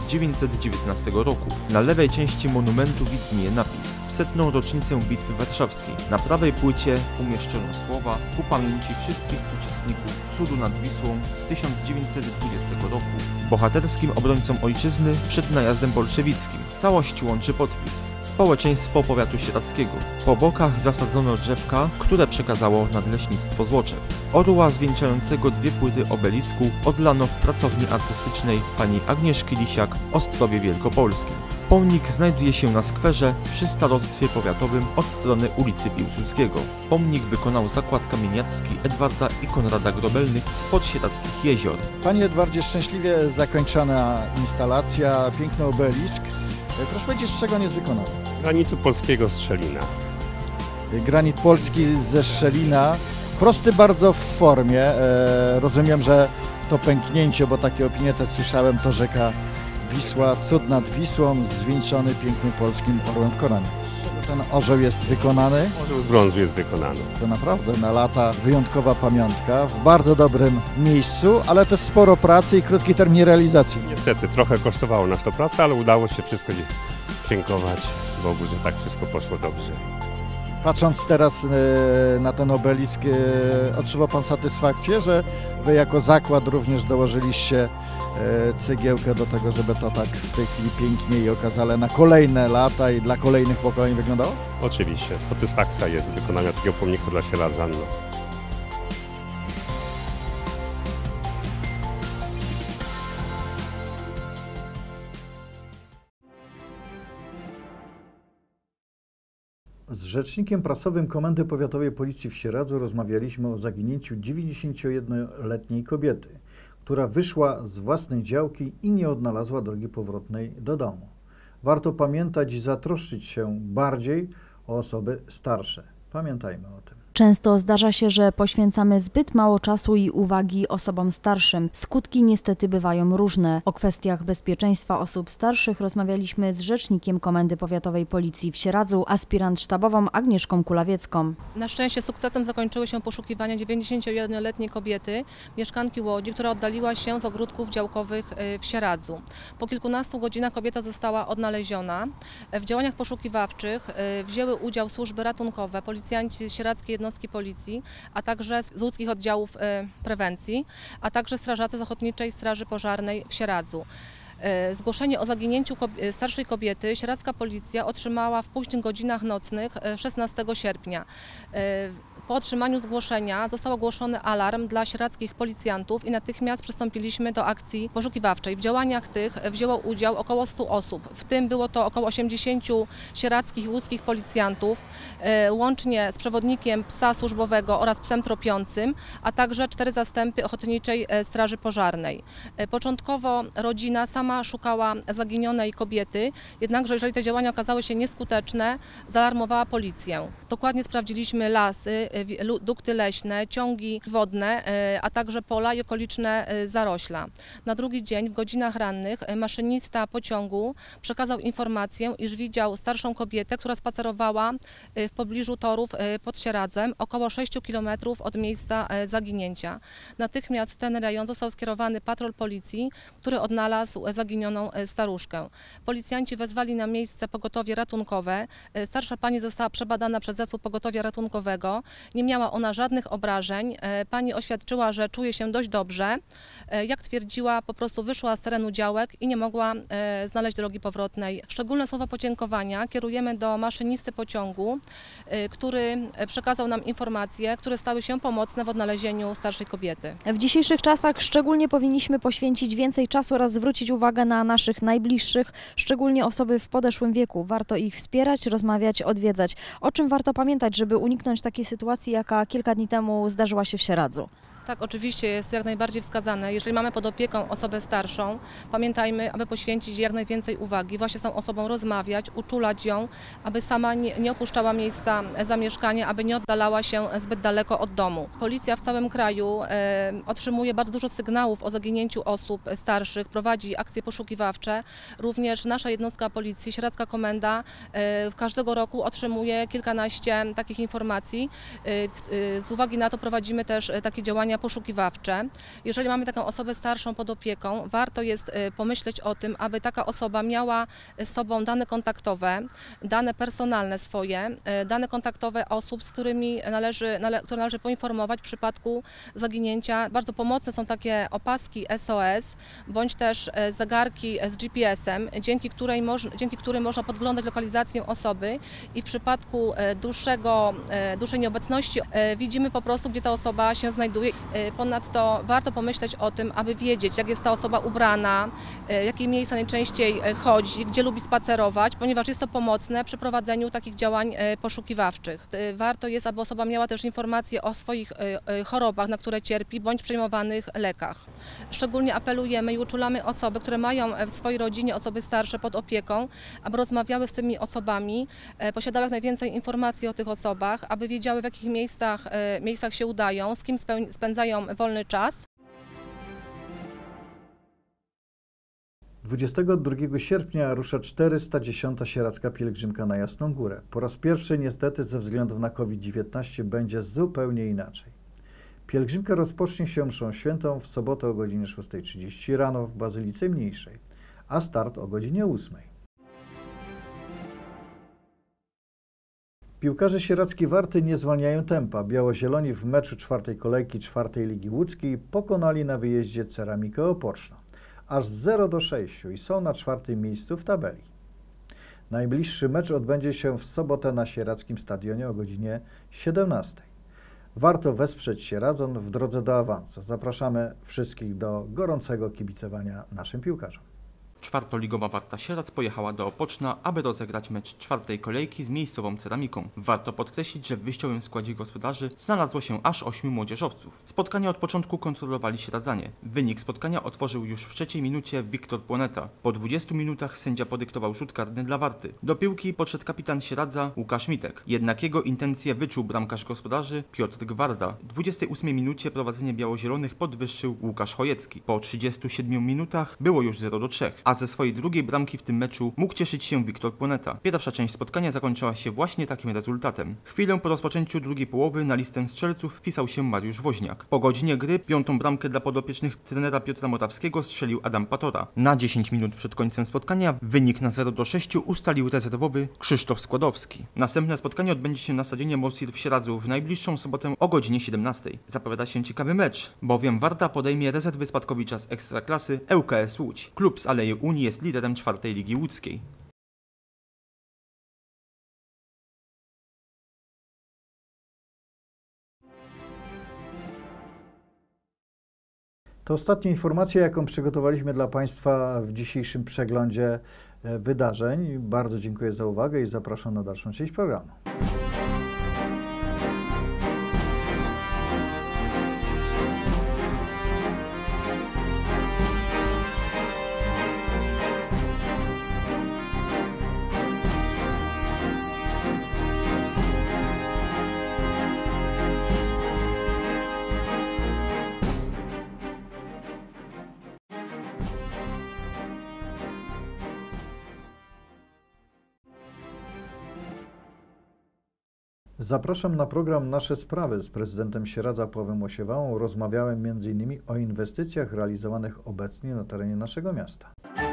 1919 roku. Na lewej części monumentu widnieje napis: w 100. rocznicę Bitwy Warszawskiej. Na prawej płycie umieszczono słowa ku pamięci wszystkich uczestników cudu nad Wisłą z 1920 roku. Bohaterskim obrońcom ojczyzny przed najazdem bolszewickim. Całość łączy podpis: Społeczeństwo Powiatu Sieradzkiego. Po bokach zasadzono drzewka, które przekazało Nadleśnictwo Złoczew. Orła zwieńczającego 2 płyty obelisku odlano w pracowni artystycznej pani Agnieszki Lisiak w Ostrowie Wielkopolskim. Pomnik znajduje się na skwerze przy starostwie powiatowym od strony ulicy Piłsudskiego. Pomnik wykonał zakład kamieniarski Edwarda i Konrada Grobelnych spod Sierackich Jezior. Panie Edwardzie, szczęśliwie zakończona instalacja, piękny obelisk. Proszę powiedzieć, z czego on jest wykonany? Granitu polskiego z Strzelina. Granit polski ze Strzelina, prosty bardzo w formie. Rozumiem, że to pęknięcie, bo takie opinie też słyszałem, to rzeka Wisła, cud nad Wisłą, zwieńczony pięknym polskim orłem w koronie. Ten orzeł jest wykonany. Orzeł z brązu jest wykonany. To naprawdę na lata wyjątkowa pamiątka w bardzo dobrym miejscu, ale też sporo pracy i krótki termin realizacji. Niestety trochę kosztowało nas to pracę, ale udało się wszystko dziękować Bogu, że tak wszystko poszło dobrze. Patrząc teraz na ten obelisk, odczuwa Pan satysfakcję, że Wy jako zakład również dołożyliście cegiełkę do tego, żeby to tak w tej chwili pięknie i okazale na kolejne lata i dla kolejnych pokoleń wyglądało? Oczywiście, satysfakcja jest z wykonania takiego pomnika dla Sieradzan. Z rzecznikiem prasowym Komendy Powiatowej Policji w Sieradzu rozmawialiśmy o zaginięciu 91-letniej kobiety, która wyszła z własnej działki i nie odnalazła drogi powrotnej do domu. Warto pamiętać i zatroszczyć się bardziej o osoby starsze. Pamiętajmy o tym. Często zdarza się, że poświęcamy zbyt mało czasu i uwagi osobom starszym. Skutki niestety bywają różne. O kwestiach bezpieczeństwa osób starszych rozmawialiśmy z rzecznikiem Komendy Powiatowej Policji w Sieradzu, aspirant sztabową Agnieszką Kulawiecką. Na szczęście sukcesem zakończyły się poszukiwania 91-letniej kobiety, mieszkanki Łodzi, która oddaliła się z ogródków działkowych w Sieradzu. Po kilkunastu godzinach kobieta została odnaleziona. W działaniach poszukiwawczych wzięły udział służby ratunkowe, policjanci z sieradzkiej jednostki Policji, a także z łódzkich oddziałów prewencji, a także strażacy z Ochotniczej Straży Pożarnej w Sieradzu. Zgłoszenie o zaginięciu starszej kobiety sieradzka policja otrzymała w późnych godzinach nocnych 16 sierpnia. Po otrzymaniu zgłoszenia został ogłoszony alarm dla sieradzkich policjantów i natychmiast przystąpiliśmy do akcji poszukiwawczej. W działaniach tych wzięło udział około 100 osób, w tym było to około 80 sieradzkich i łódzkich policjantów, łącznie z przewodnikiem psa służbowego oraz psem tropiącym, a także 4 zastępy Ochotniczej Straży Pożarnej. Początkowo rodzina sama szukała zaginionej kobiety, jednakże jeżeli te działania okazały się nieskuteczne, zaalarmowała policję. Dokładnie sprawdziliśmy lasy, dukty leśne, ciągi wodne, a także pola i okoliczne zarośla. Na drugi dzień w godzinach rannych maszynista pociągu przekazał informację, iż widział starszą kobietę, która spacerowała w pobliżu torów pod Sieradzem, około 6 km od miejsca zaginięcia. Natychmiast w ten rejon został skierowany patrol policji, który odnalazł zaginioną staruszkę. Policjanci wezwali na miejsce pogotowie ratunkowe. Starsza pani została przebadana przez zespół pogotowia ratunkowego. Nie miała ona żadnych obrażeń. Pani oświadczyła, że czuje się dość dobrze. Jak twierdziła, po prostu wyszła z terenu działek i nie mogła znaleźć drogi powrotnej. Szczególne słowa podziękowania kierujemy do maszynisty pociągu, który przekazał nam informacje, które stały się pomocne w odnalezieniu starszej kobiety. W dzisiejszych czasach szczególnie powinniśmy poświęcić więcej czasu oraz zwrócić uwagę na naszych najbliższych, szczególnie osoby w podeszłym wieku. Warto ich wspierać, rozmawiać, odwiedzać. O czym warto pamiętać, żeby uniknąć takiej sytuacji, jaka kilka dni temu zdarzyła się w Sieradzu? Tak, oczywiście jest jak najbardziej wskazane. Jeżeli mamy pod opieką osobę starszą, pamiętajmy, aby poświęcić jak najwięcej uwagi, właśnie z tą osobą rozmawiać, uczulać ją, aby sama nie opuszczała miejsca zamieszkania, aby nie oddalała się zbyt daleko od domu. Policja w całym kraju otrzymuje bardzo dużo sygnałów o zaginięciu osób starszych, prowadzi akcje poszukiwawcze. Również nasza jednostka policji, Sieradzka Komenda, każdego roku otrzymuje kilkanaście takich informacji. Z uwagi na to prowadzimy też takie działania poszukiwawcze. Jeżeli mamy taką osobę starszą pod opieką, warto jest pomyśleć o tym, aby taka osoba miała z sobą dane kontaktowe, dane personalne swoje, dane kontaktowe osób, z którymi które należy poinformować w przypadku zaginięcia. Bardzo pomocne są takie opaski SOS, bądź też zegarki z GPS-em, dzięki którym można podglądać lokalizację osoby i w przypadku dłuższej nieobecności widzimy po prostu, gdzie ta osoba się znajduje. Ponadto warto pomyśleć o tym, aby wiedzieć, jak jest ta osoba ubrana, jakie miejsca najczęściej chodzi, gdzie lubi spacerować, ponieważ jest to pomocne przy prowadzeniu takich działań poszukiwawczych. Warto jest, aby osoba miała też informacje o swoich chorobach, na które cierpi, bądź przyjmowanych lekach. Szczególnie apelujemy i uczulamy osoby, które mają w swojej rodzinie osoby starsze pod opieką, aby rozmawiały z tymi osobami, posiadały jak najwięcej informacji o tych osobach, aby wiedziały, w jakich miejscach się udają, z kim spędzają wolny czas. 22 sierpnia rusza 410. Sieradzka pielgrzymka na Jasną Górę. Po raz pierwszy niestety ze względu na COVID-19 będzie zupełnie inaczej. Pielgrzymka rozpocznie się mszą świętą w sobotę o godzinie 6:30 rano w Bazylice Mniejszej, a start o godzinie 8:00. Piłkarze sieradzkiej Warty nie zwalniają tempa. Biało-zieloni w meczu czwartej kolejki 4. Ligi Łódzkiej pokonali na wyjeździe Ceramikę Opoczno. Aż 0-6 i są na 4. miejscu w tabeli. Najbliższy mecz odbędzie się w sobotę na Sieradzkim Stadionie o godzinie 17:00. Warto wesprzeć Sieradzan w drodze do awansu. Zapraszamy wszystkich do gorącego kibicowania naszym piłkarzom. Czwartoligowa Warta Sieradz pojechała do Opoczna, aby rozegrać mecz czwartej kolejki z miejscową Ceramiką. Warto podkreślić, że w wyjściowym składzie gospodarzy znalazło się aż 8 młodzieżowców. Spotkanie od początku kontrolowali Sieradzanie. Wynik spotkania otworzył już w 3. minucie Wiktor Płoneta. Po 20 minutach sędzia podyktował rzut karny dla Warty. Do piłki podszedł kapitan Sieradza Łukasz Mitek. Jednak jego intencje wyczuł bramkarz gospodarzy Piotr Gwarda. W 28 minucie prowadzenie biało-zielonych podwyższył Łukasz Chojecki. Po 37 minutach było już 0-3. A ze swojej drugiej bramki w tym meczu mógł cieszyć się Wiktor Płoneta. Pierwsza część spotkania zakończyła się właśnie takim rezultatem. Chwilę po rozpoczęciu drugiej połowy na listę strzelców wpisał się Mariusz Woźniak. Po godzinie gry 5. bramkę dla podopiecznych trenera Piotra Morawskiego strzelił Adam Patora. Na 10 minut przed końcem spotkania wynik na 0-6 ustalił rezerwowy Krzysztof Składowski. Następne spotkanie odbędzie się na stadionie Mosir w Sieradzu w najbliższą sobotę o godzinie 17:00. Zapowiada się ciekawy mecz, bowiem Warta podejmie rezerwy spadkowicza z Ekstraklasy ŁKS Łódź. Klub z Aleje Unii jest liderem 4. Ligi Łódzkiej. To ostatnia informacja, jaką przygotowaliśmy dla Państwa w dzisiejszym przeglądzie wydarzeń. Bardzo dziękuję za uwagę i zapraszam na dalszą część programu. Zapraszam na program Nasze Sprawy. Z prezydentem Sieradza Pawłem Osiewałą rozmawiałem m.in. o inwestycjach realizowanych obecnie na terenie naszego miasta.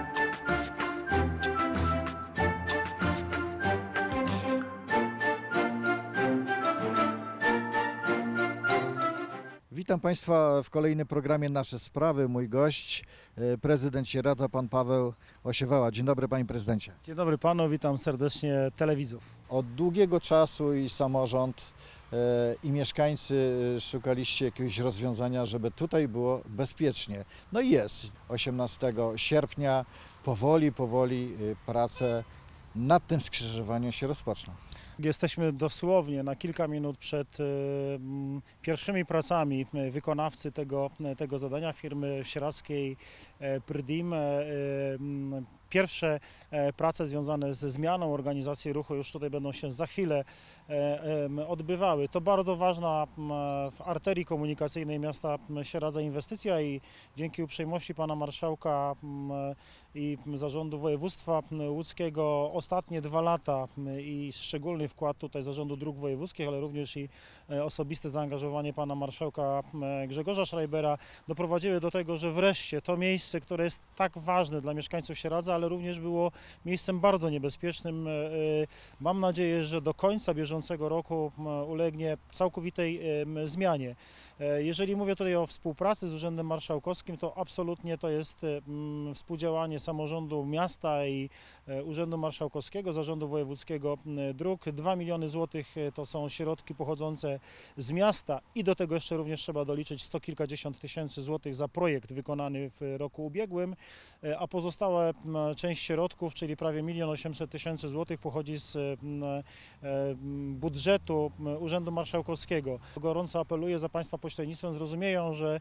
Witam Państwa w kolejnym programie Nasze Sprawy. Mój gość, prezydent Sieradza, pan Paweł Osiewała. Dzień dobry, panie prezydencie. Dzień dobry panu, witam serdecznie telewidzów. Od długiego czasu i samorząd, i mieszkańcy szukaliście jakiegoś rozwiązania, żeby tutaj było bezpiecznie. No i jest. 18 sierpnia powoli prace nad tym skrzyżowaniem się rozpoczną. Jesteśmy dosłownie na kilka minut przed pierwszymi pracami wykonawcy tego zadania, firmy sieradzkiej Prydim. Pierwsze prace związane ze zmianą organizacji ruchu już tutaj będą się za chwilę odbywały. To bardzo ważna w arterii komunikacyjnej miasta Sieradza inwestycja i dzięki uprzejmości pana marszałka i zarządu województwa łódzkiego ostatnie 2 lata i szczególny wkład tutaj zarządu dróg wojewódzkich, ale również i osobiste zaangażowanie pana marszałka Grzegorza Schreibera doprowadziły do tego, że wreszcie to miejsce, które jest tak ważne dla mieszkańców Sieradza, ale również było miejscem bardzo niebezpiecznym. Mam nadzieję, że do końca bieżącego roku ulegnie całkowitej zmianie. Jeżeli mówię tutaj o współpracy z Urzędem Marszałkowskim, to absolutnie to jest współdziałanie samorządu miasta i Urzędu Marszałkowskiego, Zarządu Wojewódzkiego Dróg. 2 miliony złotych to są środki pochodzące z miasta i do tego jeszcze również trzeba doliczyć 100 kilkadziesiąt tysięcy złotych za projekt wykonany w roku ubiegłym, a pozostała część środków, czyli prawie 1 800 000 złotych pochodzi z budżetu Urzędu Marszałkowskiego. Gorąco apeluję za Państwa pośrednictwem pośrednictwem zrozumieją, że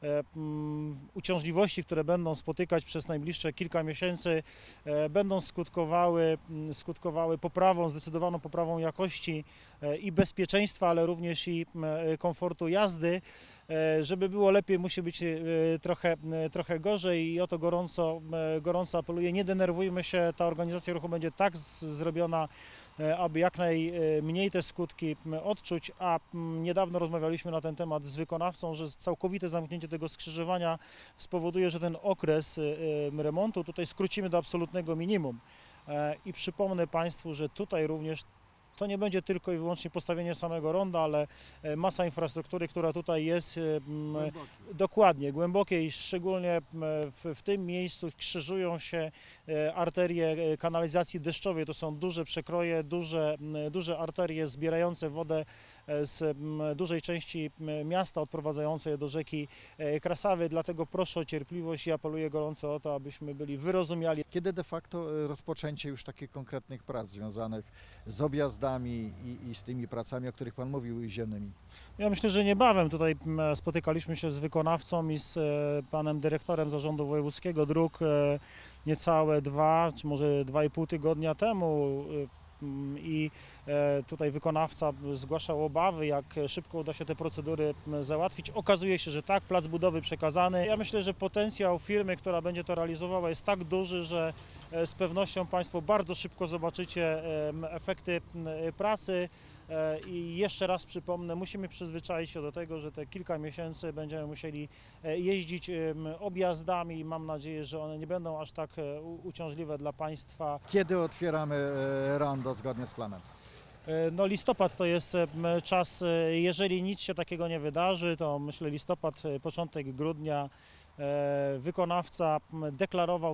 uciążliwości, które będą spotykać przez najbliższe kilka miesięcy, będą skutkowały poprawą, zdecydowaną poprawą jakości i bezpieczeństwa, ale również i komfortu jazdy. Żeby było lepiej, musi być trochę gorzej i o to gorąco apeluję. Nie denerwujmy się, ta organizacja ruchu będzie tak zrobiona, aby jak najmniej te skutki odczuć, a niedawno rozmawialiśmy na ten temat z wykonawcą, że całkowite zamknięcie tego skrzyżowania spowoduje, że ten okres remontu tutaj skrócimy do absolutnego minimum. I przypomnę Państwu, że tutaj również to nie będzie tylko i wyłącznie postawienie samego ronda, ale masa infrastruktury, która tutaj jest dokładnie głębokiej, szczególnie w tym miejscu krzyżują się arterie kanalizacji deszczowej. To są duże przekroje, duże arterie zbierające wodę z dużej części miasta, odprowadzające je do rzeki Krasawy. Dlatego proszę o cierpliwość i apeluję gorąco o to, abyśmy byli wyrozumiali. Kiedy de facto rozpoczęcie już takich konkretnych prac związanych z objazdami i z tymi pracami, o których Pan mówił, ziemnymi? Ja myślę, że niebawem. Tutaj spotykaliśmy się z wykonawcą i z panem dyrektorem Zarządu Wojewódzkiego Dróg niecałe 2 czy może 2,5 tygodnia temu. I tutaj wykonawca zgłaszał obawy, jak szybko uda się te procedury załatwić. Okazuje się, że tak, plac budowy przekazany. Ja myślę, że potencjał firmy, która będzie to realizowała, jest tak duży, że z pewnością Państwo bardzo szybko zobaczycie efekty pracy. I jeszcze raz przypomnę, musimy przyzwyczaić się do tego, że te kilka miesięcy będziemy musieli jeździć objazdami i mam nadzieję, że one nie będą aż tak uciążliwe dla Państwa. Kiedy otwieramy rondo zgodnie z planem? No listopad to jest czas, jeżeli nic się takiego nie wydarzy, to myślę listopad, początek grudnia. Wykonawca deklarował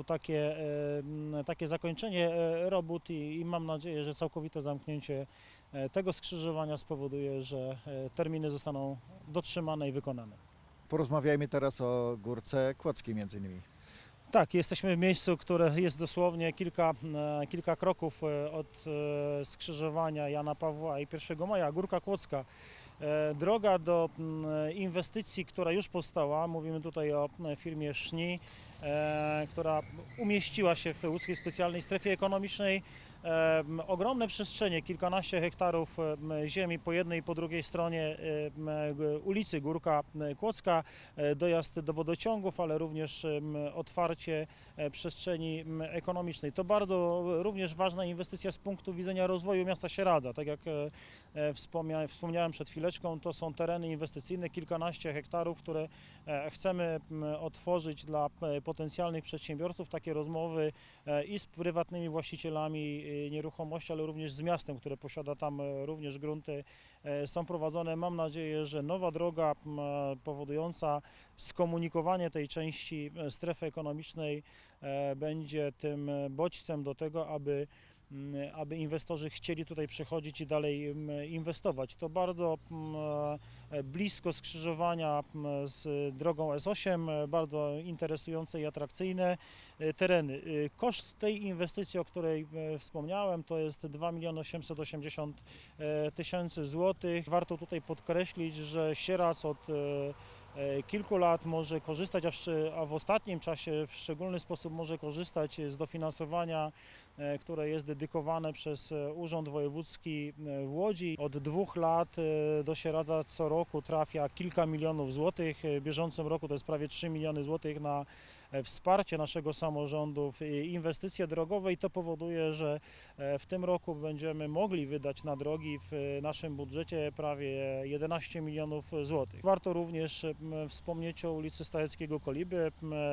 takie zakończenie robót i mam nadzieję, że całkowite zamknięcie tego skrzyżowania spowoduje, że terminy zostaną dotrzymane i wykonane. Porozmawiajmy teraz o Górce Kłodzkiej między innymi. Tak, jesteśmy w miejscu, które jest dosłownie kilka kroków od skrzyżowania Jana Pawła i 1 Maja, Górka Kłodzka. Droga do inwestycji, która już powstała, mówimy tutaj o firmie Szni, która umieściła się w łódzkiej specjalnej strefie ekonomicznej. Ogromne przestrzenie, kilkanaście hektarów ziemi po jednej i po drugiej stronie ulicy Górka Kłodzka, dojazd do wodociągów, ale również otwarcie przestrzeni ekonomicznej. To bardzo również ważna inwestycja z punktu widzenia rozwoju miasta Sieradza. Tak jak wspomniałem przed chwileczką, to są tereny inwestycyjne, kilkanaście hektarów, które chcemy otworzyć dla potencjalnych przedsiębiorców. Takie rozmowy i z prywatnymi właścicielami nieruchomości, ale również z miastem, które posiada tam również grunty, są prowadzone. Mam nadzieję, że nowa droga powodująca skomunikowanie tej części strefy ekonomicznej będzie tym bodźcem do tego, aby inwestorzy chcieli tutaj przychodzić i dalej inwestować. To bardzo blisko skrzyżowania z drogą S8, bardzo interesujące i atrakcyjne tereny. Koszt tej inwestycji, o której wspomniałem, to jest 2 880 000 złotych. Warto tutaj podkreślić, że Sieradz od kilku lat może korzystać, a w ostatnim czasie w szczególny sposób może korzystać z dofinansowania, które jest dedykowane przez Urząd Wojewódzki w Łodzi. Od 2 lat do Sieradza co roku trafia kilka milionów złotych. W bieżącym roku to jest prawie 3 miliony złotych na wsparcie naszego samorządu w inwestycje drogowe i to powoduje, że w tym roku będziemy mogli wydać na drogi w naszym budżecie prawie 11 milionów złotych. Warto również wspomnieć o ulicy Stacheckiego Koliby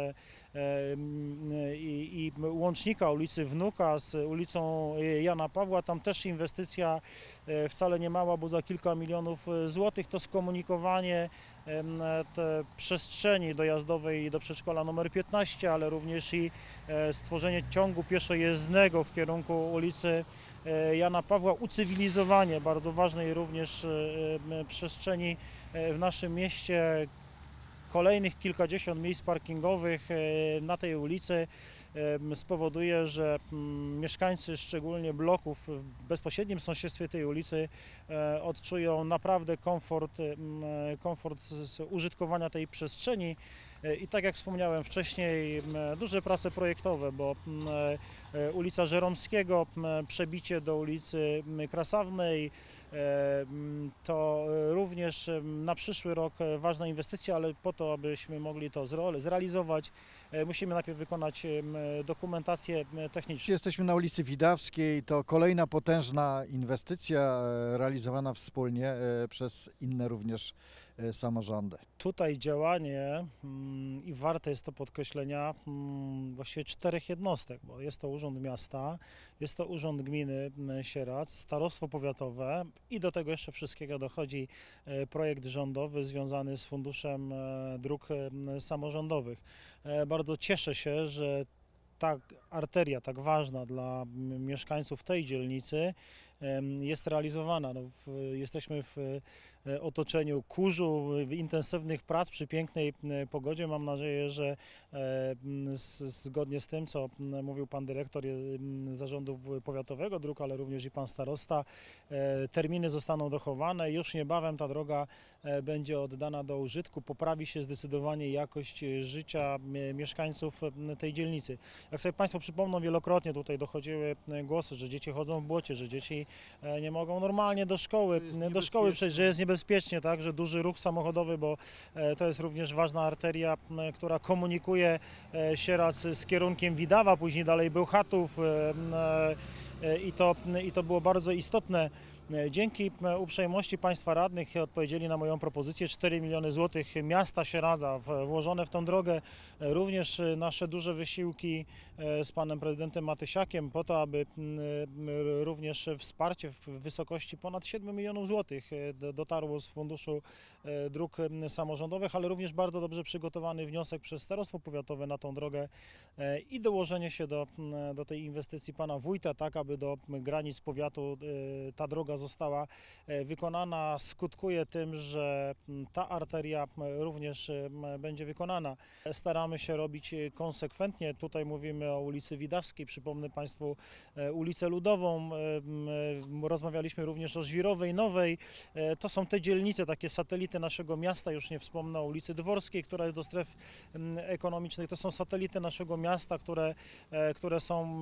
i łącznika ulicy Wnuka z ulicą Jana Pawła. Tam też inwestycja wcale nie mała, bo za kilka milionów złotych. To skomunikowanie te przestrzeni dojazdowej do przedszkola nr 15, ale również i stworzenie ciągu pieszojezdnego w kierunku ulicy Jana Pawła, ucywilizowanie bardzo ważnej również przestrzeni w naszym mieście. kolejnych kilkadziesiąt miejsc parkingowych na tej ulicy spowoduje, że mieszkańcy szczególnie bloków w bezpośrednim sąsiedztwie tej ulicy odczują naprawdę komfort z użytkowania tej przestrzeni. I tak jak wspomniałem wcześniej, duże prace projektowe, bo ulica Żeromskiego, przebicie do ulicy Krasawnej, to również na przyszły rok ważna inwestycja, ale po to, abyśmy mogli to zrealizować, musimy najpierw wykonać dokumentację techniczną. Jesteśmy na ulicy Widawskiej, to kolejna potężna inwestycja realizowana wspólnie przez inne również samorządy. Tutaj działanie i warte jest to podkreślenia właściwie 4 jednostek, bo jest to Urząd Miasta, jest to Urząd Gminy Sieradz, Starostwo Powiatowe i do tego jeszcze wszystkiego dochodzi projekt rządowy związany z Funduszem Dróg Samorządowych. Bardzo cieszę się, że ta arteria tak ważna dla mieszkańców tej dzielnicy jest realizowana. Jesteśmy w otoczeniu kurzu, intensywnych prac przy pięknej pogodzie. Mam nadzieję, że zgodnie z tym, co mówił pan dyrektor Zarządu Powiatowego Dróg, ale również i pan starosta, terminy zostaną dochowane. Już niebawem ta droga będzie oddana do użytku. Poprawi się zdecydowanie jakość życia mieszkańców tej dzielnicy. Jak sobie państwo przypomną, wielokrotnie tutaj dochodziły głosy, że dzieci chodzą w błocie, że dzieci nie mogą normalnie do szkoły przejść, że jest niebezpiecznie, tak, że duży ruch samochodowy, bo to jest również ważna arteria, która komunikuje Sieradz z kierunkiem Widawa, później dalej Bełchatów i to było bardzo istotne. Dzięki uprzejmości państwa radnych odpowiedzieli na moją propozycję 4 miliony złotych miasta Sieradza włożone w tą drogę. Również nasze duże wysiłki z panem prezydentem Matysiakiem po to, aby również wsparcie w wysokości ponad 7 milionów złotych dotarło z Funduszu Dróg Samorządowych, ale również bardzo dobrze przygotowany wniosek przez Starostwo Powiatowe na tą drogę i dołożenie się do tej inwestycji pana wójta, tak aby do granic powiatu ta droga została wykonana, skutkuje tym, że ta arteria również będzie wykonana. Staramy się robić konsekwentnie. Tutaj mówimy o ulicy Widawskiej, przypomnę państwu ulicę Ludową, rozmawialiśmy również o Żwirowej Nowej. To są te dzielnice, takie satelity naszego miasta, już nie wspomnę o ulicy Dworskiej, która jest do stref ekonomicznych. To są satelity naszego miasta, które są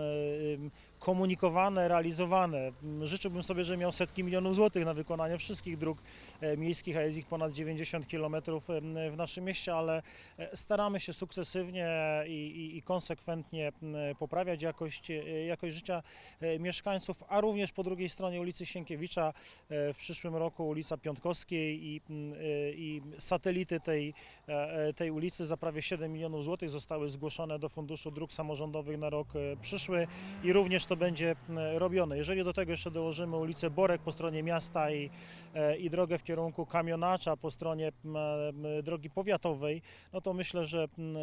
komunikowane, realizowane. Życzyłbym sobie, że miał setki milionów złotych na wykonanie wszystkich dróg miejskich, a jest ich ponad 90 km w naszym mieście, ale staramy się sukcesywnie i konsekwentnie poprawiać jakość życia mieszkańców, a również po drugiej stronie ulicy Sienkiewicza w przyszłym roku ulica Piątkowskiej i satelity tej ulicy za prawie 7 milionów złotych zostały zgłoszone do Funduszu Dróg Samorządowych na rok przyszły i również to będzie robione. Jeżeli do tego jeszcze dołożymy ulicę Borek po stronie miasta i drogę w kierunku Kamionacza po stronie drogi powiatowej, no to myślę, że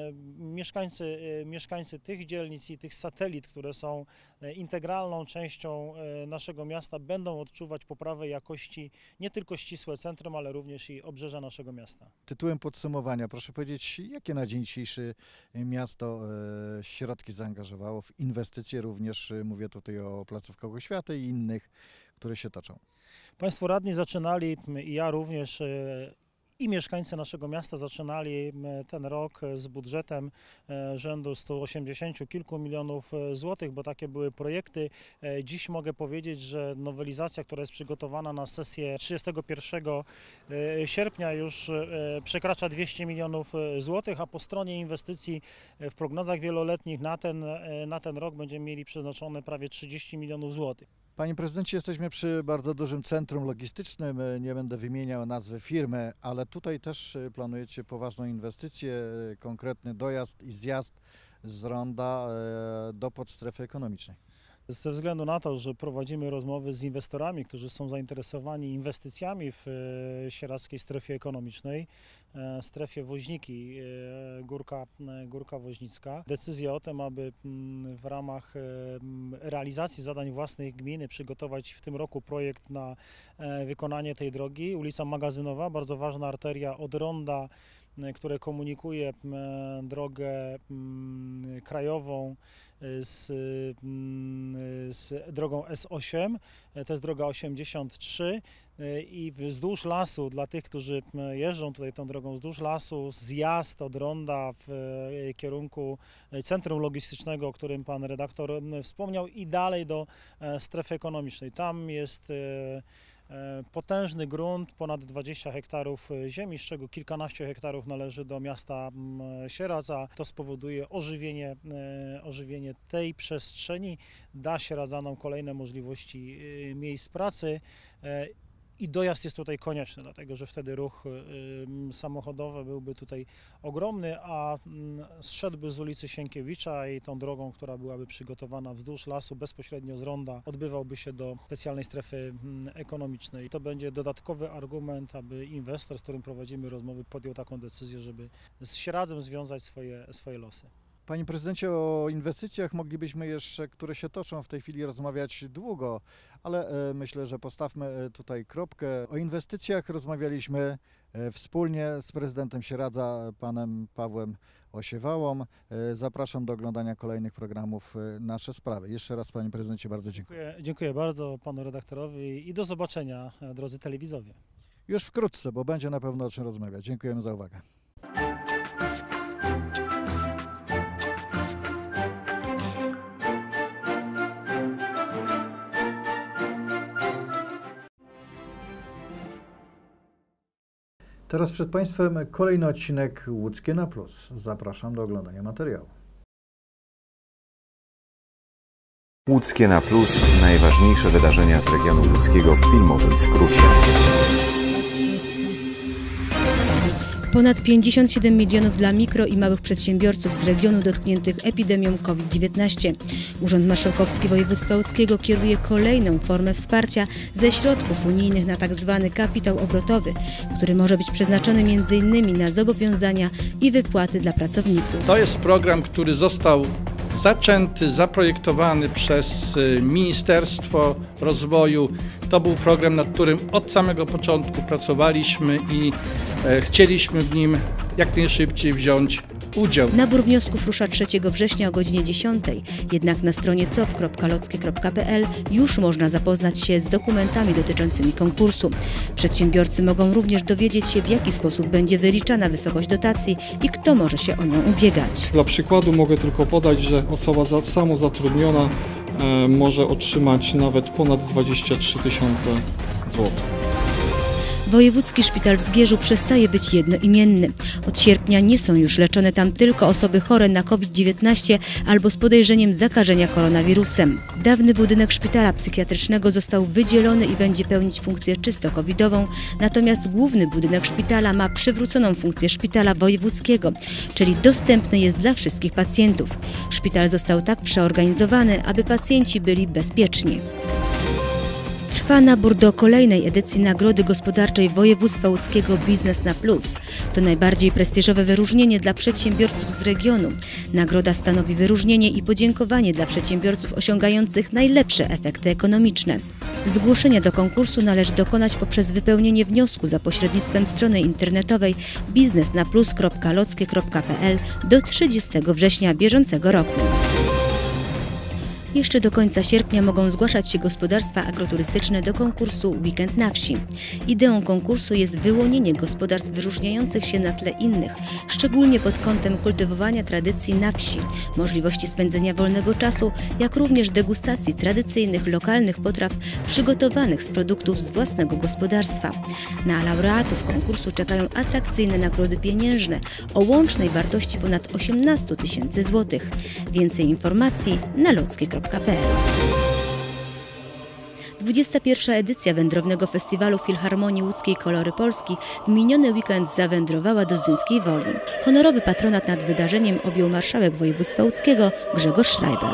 mieszkańcy tych dzielnic i tych satelit, które są integralną częścią naszego miasta, będą odczuwać poprawę jakości nie tylko ścisłe centrum, ale również i obrzeża naszego miasta. Tytułem podsumowania proszę powiedzieć, jakie na dzień dzisiejszy miasto środki zaangażowało w inwestycje, również mówię tutaj o placówkach oświaty i innych, które się toczą. Państwo radni zaczynali i ja również i mieszkańcy naszego miasta zaczynali ten rok z budżetem rzędu 180 kilku milionów złotych, bo takie były projekty. Dziś mogę powiedzieć, że nowelizacja, która jest przygotowana na sesję 31 sierpnia już przekracza 200 milionów złotych, a po stronie inwestycji w prognozach wieloletnich na ten rok będziemy mieli przeznaczone prawie 30 milionów złotych. Panie prezydencie, jesteśmy przy bardzo dużym centrum logistycznym, nie będę wymieniał nazwy firmy, ale tutaj też planujecie poważną inwestycję, konkretny dojazd i zjazd z ronda do podstrefy ekonomicznej. Ze względu na to, że prowadzimy rozmowy z inwestorami, którzy są zainteresowani inwestycjami w sieradzkiej strefie ekonomicznej, strefie Woźniki, Górka Woźnicka, decyzja o tym, aby w ramach realizacji zadań własnych gminy przygotować w tym roku projekt na wykonanie tej drogi. Ulica Magazynowa, bardzo ważna arteria od ronda które komunikuje drogę krajową z drogą S8, to jest droga 83 i wzdłuż lasu, dla tych, którzy jeżdżą tutaj tą drogą wzdłuż lasu, zjazd od ronda w kierunku centrum logistycznego, o którym pan redaktor wspomniał, i dalej do strefy ekonomicznej. Tam jest potężny grunt, ponad 20 hektarów ziemi, z czego kilkanaście hektarów należy do miasta Sieradz, a to spowoduje ożywienie tej przestrzeni, da Sieradzanom kolejne możliwości miejsc pracy. I dojazd jest tutaj konieczny, dlatego że wtedy ruch samochodowy byłby tutaj ogromny, a zszedłby z ulicy Sienkiewicza i tą drogą, która byłaby przygotowana wzdłuż lasu bezpośrednio z ronda, odbywałby się do specjalnej strefy ekonomicznej. To będzie dodatkowy argument, aby inwestor, z którym prowadzimy rozmowy, podjął taką decyzję, żeby z Sieradzem związać swoje losy. Panie prezydencie, o inwestycjach moglibyśmy jeszcze, które się toczą w tej chwili, rozmawiać długo, ale myślę, że postawmy tutaj kropkę. O inwestycjach rozmawialiśmy wspólnie z prezydentem Sieradza, panem Pawłem Osiewałą. Zapraszam do oglądania kolejnych programów Nasze Sprawy. Jeszcze raz, panie prezydencie, bardzo dziękuję. Dziękuję bardzo panu redaktorowi i do zobaczenia, drodzy telewizowie. Już wkrótce, bo będzie na pewno o czym rozmawiać. Dziękujemy za uwagę. Teraz przed Państwem kolejny odcinek Łódzkie na Plus. Zapraszam do oglądania materiału. Łódzkie na Plus. Najważniejsze wydarzenia z regionu łódzkiego w filmowym skrócie. Ponad 57 milionów dla mikro i małych przedsiębiorców z regionu dotkniętych epidemią COVID-19. Urząd Marszałkowski Województwa Łódzkiego kieruje kolejną formę wsparcia ze środków unijnych na tzw. kapitał obrotowy, który może być przeznaczony m.in. na zobowiązania i wypłaty dla pracowników. To jest program, który został zaczęty, zaprojektowany przez Ministerstwo Rozwoju. To był program, nad którym od samego początku pracowaliśmy i chcieliśmy w nim jak najszybciej wziąć udział. Nabór wniosków rusza 3 września o godzinie 10. Jednak na stronie cop.lockie.pl już można zapoznać się z dokumentami dotyczącymi konkursu. Przedsiębiorcy mogą również dowiedzieć się, w jaki sposób będzie wyliczana wysokość dotacji i kto może się o nią ubiegać. Dla przykładu mogę tylko podać, że osoba samozatrudniona może otrzymać nawet ponad 23 000 złotych. Wojewódzki Szpital w Zgierzu przestaje być jednoimienny. Od sierpnia nie są już leczone tam tylko osoby chore na COVID-19 albo z podejrzeniem zakażenia koronawirusem. Dawny budynek szpitala psychiatrycznego został wydzielony i będzie pełnić funkcję czysto covidową, natomiast główny budynek szpitala ma przywróconą funkcję szpitala wojewódzkiego, czyli dostępny jest dla wszystkich pacjentów. Szpital został tak przeorganizowany, aby pacjenci byli bezpieczni. Trwa nabór do kolejnej edycji Nagrody Gospodarczej Województwa Łódzkiego Biznes na Plus. To najbardziej prestiżowe wyróżnienie dla przedsiębiorców z regionu. Nagroda stanowi wyróżnienie i podziękowanie dla przedsiębiorców osiągających najlepsze efekty ekonomiczne. Zgłoszenia do konkursu należy dokonać poprzez wypełnienie wniosku za pośrednictwem strony internetowej biznesnaplus.lockie.pl do 30 września bieżącego roku. Jeszcze do końca sierpnia mogą zgłaszać się gospodarstwa agroturystyczne do konkursu Weekend na Wsi. Ideą konkursu jest wyłonienie gospodarstw wyróżniających się na tle innych, szczególnie pod kątem kultywowania tradycji na wsi, możliwości spędzenia wolnego czasu, jak również degustacji tradycyjnych, lokalnych potraw przygotowanych z produktów z własnego gospodarstwa. Na laureatów konkursu czekają atrakcyjne nagrody pieniężne o łącznej wartości ponad 18 000 złotych. Więcej informacji na lockie.pl. 21. edycja Wędrownego Festiwalu Filharmonii Łódzkiej Kolory Polski w miniony weekend zawędrowała do Zduńskiej Woli. Honorowy patronat nad wydarzeniem objął marszałek województwa łódzkiego Grzegorz Schreiber.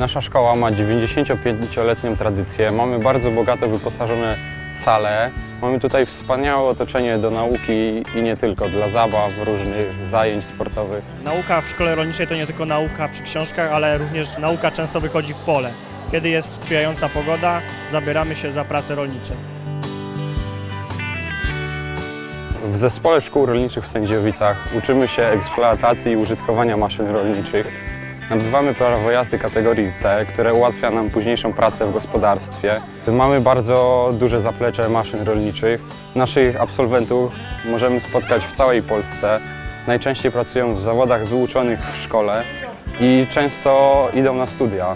Nasza szkoła ma 95-letnią tradycję, mamy bardzo bogato wyposażone sale, mamy tutaj wspaniałe otoczenie do nauki i nie tylko, dla zabaw, różnych zajęć sportowych. Nauka w szkole rolniczej to nie tylko nauka przy książkach, ale również nauka często wychodzi w pole. Kiedy jest sprzyjająca pogoda, zabieramy się za prace rolnicze. W Zespole Szkół Rolniczych w Sędziowicach uczymy się eksploatacji i użytkowania maszyn rolniczych. Nabywamy prawo jazdy kategorii T, które ułatwia nam późniejszą pracę w gospodarstwie. Mamy bardzo duże zaplecze maszyn rolniczych. Naszych absolwentów możemy spotkać w całej Polsce. Najczęściej pracują w zawodach wyuczonych w szkole i często idą na studia.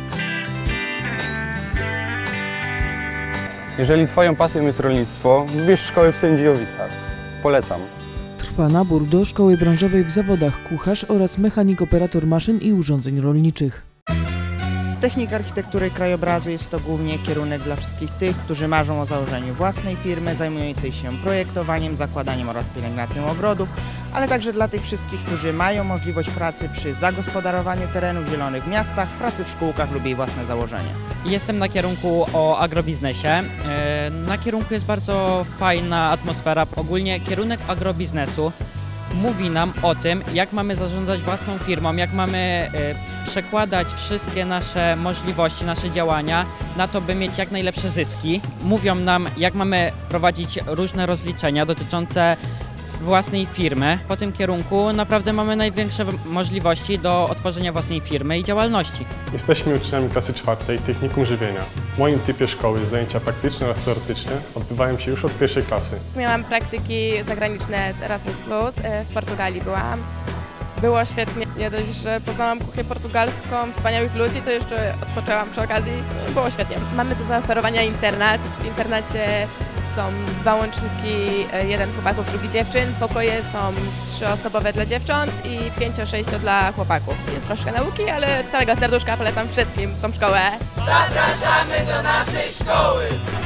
Jeżeli Twoją pasją jest rolnictwo, wybierz szkołę w Sędziowicach. Polecam. Trwa nabór do szkoły branżowej w zawodach kucharz oraz mechanik-operator maszyn i urządzeń rolniczych. Technik architektury i krajobrazu jest to głównie kierunek dla wszystkich tych, którzy marzą o założeniu własnej firmy zajmującej się projektowaniem, zakładaniem oraz pielęgnacją ogrodów, ale także dla tych wszystkich, którzy mają możliwość pracy przy zagospodarowaniu terenów zielonych w miastach, pracy w szkółkach lub jej własne założenie. Jestem na kierunku o agrobiznesie. Na kierunku jest bardzo fajna atmosfera. Ogólnie kierunek agrobiznesu mówi nam o tym, jak mamy zarządzać własną firmą, jak mamy przekładać wszystkie nasze możliwości, nasze działania na to, by mieć jak najlepsze zyski. Mówią nam, jak mamy prowadzić różne rozliczenia dotyczące własnej firmy. Po tym kierunku naprawdę mamy największe możliwości do otworzenia własnej firmy i działalności. Jesteśmy uczniami klasy 4 Technikum Żywienia. W moim typie szkoły zajęcia praktyczne oraz teoretyczne odbywają się już od pierwszej klasy. Miałam praktyki zagraniczne z Erasmus+, w Portugalii byłam. Było świetnie. Nie dość, że poznałam kuchnię portugalską, wspaniałych ludzi, to jeszcze odpoczęłam przy okazji. Było świetnie. Mamy do zaoferowania internat. W internacie są 2 łączniki, 1 chłopaków, drugi dziewczyn. Pokoje są 3-osobowe dla dziewcząt i 5-6 dla chłopaków. Jest troszkę nauki, ale całego serduszka polecam wszystkim tą szkołę. Zapraszamy do naszej szkoły!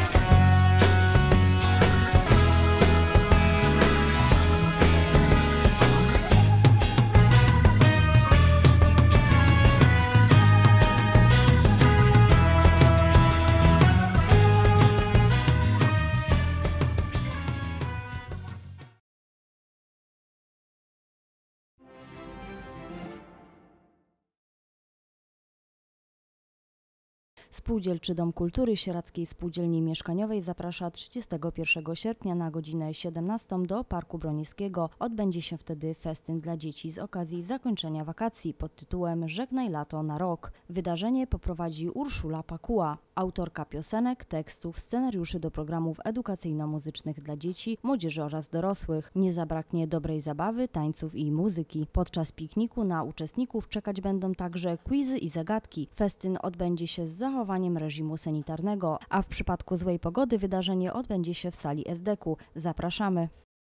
Spółdzielczy Dom Kultury Sieradzkiej Spółdzielni Mieszkaniowej zaprasza 31 sierpnia na godzinę 17 do Parku Broniewskiego. Odbędzie się wtedy festyn dla dzieci z okazji zakończenia wakacji pod tytułem Żegnaj lato na rok. Wydarzenie poprowadzi Urszula Pakuła, autorka piosenek, tekstów, scenariuszy do programów edukacyjno-muzycznych dla dzieci, młodzieży oraz dorosłych. Nie zabraknie dobrej zabawy, tańców i muzyki. Podczas pikniku na uczestników czekać będą także quizy i zagadki. Festyn odbędzie się z zachowaniem reżimu sanitarnego, a w przypadku złej pogody wydarzenie odbędzie się w sali SDK-u. Zapraszamy.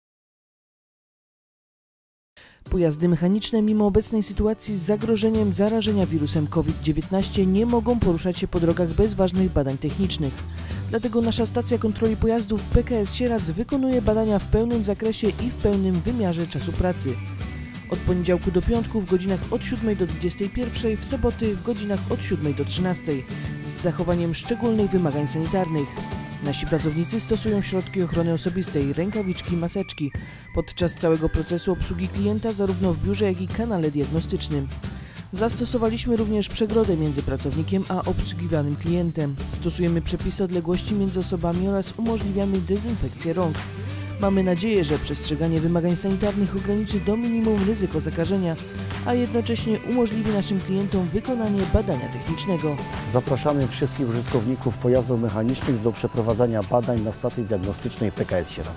Pojazdy mechaniczne mimo obecnej sytuacji z zagrożeniem zarażenia wirusem COVID-19 nie mogą poruszać się po drogach bez ważnych badań technicznych. Dlatego nasza stacja kontroli pojazdów PKS Sieradz wykonuje badania w pełnym zakresie i w pełnym wymiarze czasu pracy. Od poniedziałku do piątku w godzinach od 7 do 21, w soboty w godzinach od 7 do 13, z zachowaniem szczególnych wymagań sanitarnych. Nasi pracownicy stosują środki ochrony osobistej, rękawiczki, maseczki podczas całego procesu obsługi klienta zarówno w biurze, jak i kanale diagnostycznym. Zastosowaliśmy również przegrodę między pracownikiem a obsługiwanym klientem. Stosujemy przepisy odległości między osobami oraz umożliwiamy dezynfekcję rąk. Mamy nadzieję, że przestrzeganie wymagań sanitarnych ograniczy do minimum ryzyko zakażenia, a jednocześnie umożliwi naszym klientom wykonanie badania technicznego. Zapraszamy wszystkich użytkowników pojazdów mechanicznych do przeprowadzania badań na stacji diagnostycznej PKS Sieradz.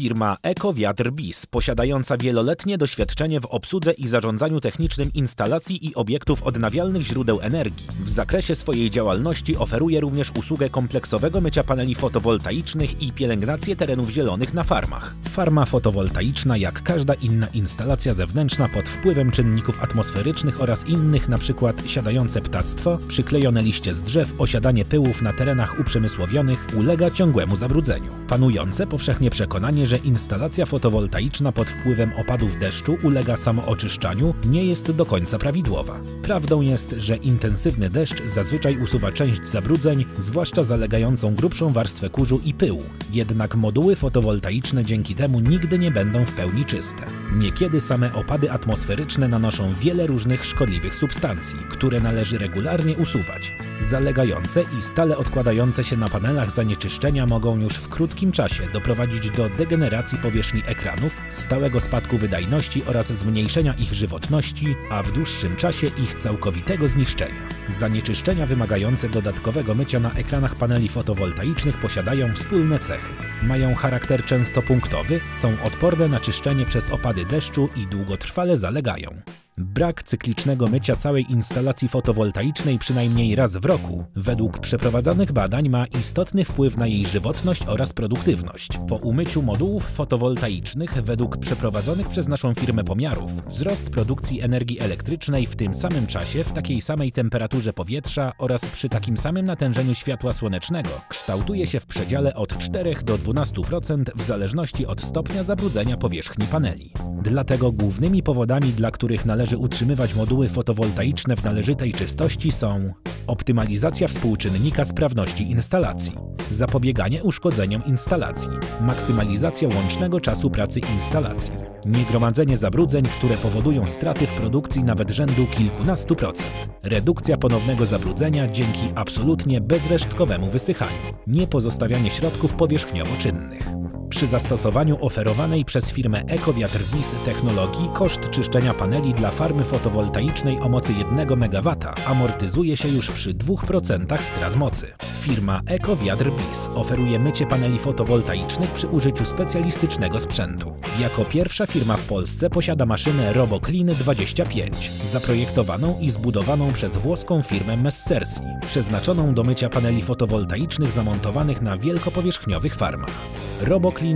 Firma EcoWiatr BIS, posiadająca wieloletnie doświadczenie w obsłudze i zarządzaniu technicznym instalacji i obiektów odnawialnych źródeł energii. W zakresie swojej działalności oferuje również usługę kompleksowego mycia paneli fotowoltaicznych i pielęgnację terenów zielonych na farmach. Farma fotowoltaiczna, jak każda inna instalacja zewnętrzna pod wpływem czynników atmosferycznych oraz innych, np. siadające ptactwo, przyklejone liście z drzew, osiadanie pyłów na terenach uprzemysłowionych, ulega ciągłemu zabrudzeniu. Panujące powszechnie przekonanie, że instalacja fotowoltaiczna pod wpływem opadów deszczu ulega samooczyszczaniu, nie jest do końca prawidłowa. Prawdą jest, że intensywny deszcz zazwyczaj usuwa część zabrudzeń, zwłaszcza zalegającą grubszą warstwę kurzu i pyłu. Jednak moduły fotowoltaiczne dzięki temu nigdy nie będą w pełni czyste. Niekiedy same opady atmosferyczne nanoszą wiele różnych szkodliwych substancji, które należy regularnie usuwać. Zalegające i stale odkładające się na panelach zanieczyszczenia mogą już w krótkim czasie doprowadzić do degeneracji powierzchni ekranów, stałego spadku wydajności oraz zmniejszenia ich żywotności, a w dłuższym czasie ich całkowitego zniszczenia. Zanieczyszczenia wymagające dodatkowego mycia na ekranach paneli fotowoltaicznych posiadają wspólne cechy. Mają charakter często punktowy, są odporne na czyszczenie przez opady deszczu i długotrwale zalegają. Brak cyklicznego mycia całej instalacji fotowoltaicznej przynajmniej raz w roku, według przeprowadzonych badań, ma istotny wpływ na jej żywotność oraz produktywność. Po umyciu modułów fotowoltaicznych, według przeprowadzonych przez naszą firmę pomiarów, wzrost produkcji energii elektrycznej w tym samym czasie, w takiej samej temperaturze powietrza oraz przy takim samym natężeniu światła słonecznego kształtuje się w przedziale od 4 do 12% w zależności od stopnia zabrudzenia powierzchni paneli. Dlatego głównymi powodami, dla których należy utrzymywać moduły fotowoltaiczne w należytej czystości, są optymalizacja współczynnika sprawności instalacji, zapobieganie uszkodzeniom instalacji, maksymalizacja łącznego czasu pracy instalacji, niegromadzenie zabrudzeń, które powodują straty w produkcji nawet rzędu kilkunastu procent, redukcja ponownego zabrudzenia dzięki absolutnie bezresztkowemu wysychaniu, niepozostawianie środków powierzchniowo czynnych. Przy zastosowaniu oferowanej przez firmę EcoWiatr BIS technologii koszt czyszczenia paneli dla farmy fotowoltaicznej o mocy 1 MW amortyzuje się już przy 2% strat mocy. Firma EcoWiatr BIS oferuje mycie paneli fotowoltaicznych przy użyciu specjalistycznego sprzętu. Jako pierwsza firma w Polsce posiada maszynę RoboClean 25, zaprojektowaną i zbudowaną przez włoską firmę Messersi, przeznaczoną do mycia paneli fotowoltaicznych zamontowanych na wielkopowierzchniowych farmach. RoboClean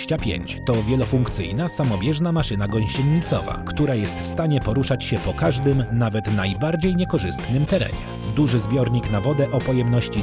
25 to wielofunkcyjna, samobieżna maszyna gąsienicowa, która jest w stanie poruszać się po każdym, nawet najbardziej niekorzystnym terenie. Duży zbiornik na wodę o pojemności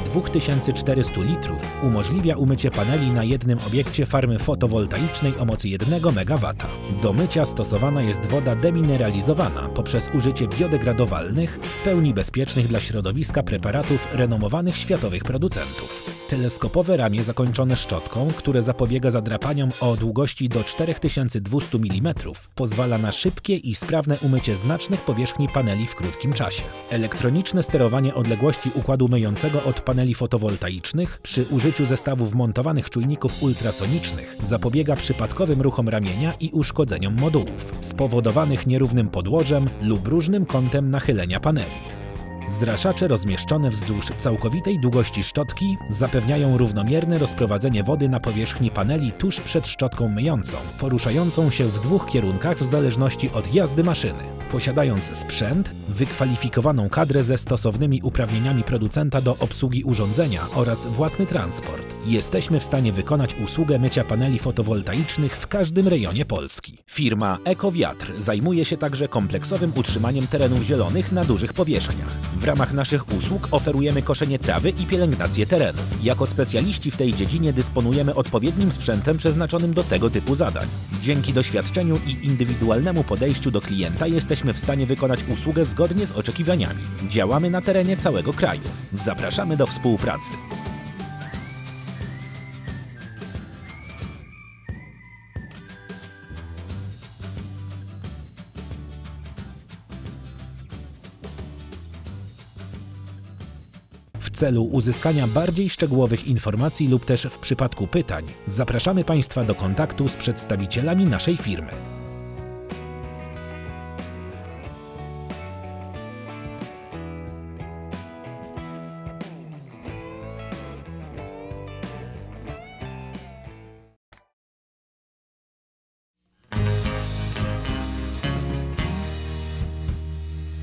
2400 litrów umożliwia umycie paneli na jednym obiekcie farmy fotowoltaicznej o mocy 1 MW. Do mycia stosowana jest woda demineralizowana poprzez użycie biodegradowalnych, w pełni bezpiecznych dla środowiska preparatów renomowanych światowych producentów. Teleskopowe ramię zakończone szczotką, które zapobiega zadrapaniom o długości do 4200 mm, pozwala na szybkie i sprawne umycie znacznych powierzchni paneli w krótkim czasie. Elektroniczne sterowanie odległości układu myjącego od paneli fotowoltaicznych przy użyciu zestawów wmontowanych czujników ultrasonicznych zapobiega przypadkowym ruchom ramienia i uszkodzeniom modułów, spowodowanych nierównym podłożem lub różnym kątem nachylenia paneli. Zraszacze rozmieszczone wzdłuż całkowitej długości szczotki zapewniają równomierne rozprowadzenie wody na powierzchni paneli tuż przed szczotką myjącą, poruszającą się w dwóch kierunkach w zależności od jazdy maszyny. Posiadając sprzęt, wykwalifikowaną kadrę ze stosownymi uprawnieniami producenta do obsługi urządzenia oraz własny transport, jesteśmy w stanie wykonać usługę mycia paneli fotowoltaicznych w każdym rejonie Polski. Firma EcoWiatr zajmuje się także kompleksowym utrzymaniem terenów zielonych na dużych powierzchniach. W ramach naszych usług oferujemy koszenie trawy i pielęgnację terenu. Jako specjaliści w tej dziedzinie dysponujemy odpowiednim sprzętem przeznaczonym do tego typu zadań. Dzięki doświadczeniu i indywidualnemu podejściu do klienta jesteśmy w stanie wykonać usługę zgodnie z oczekiwaniami. Działamy na terenie całego kraju. Zapraszamy do współpracy. W celu uzyskania bardziej szczegółowych informacji lub też w przypadku pytań, zapraszamy Państwa do kontaktu z przedstawicielami naszej firmy.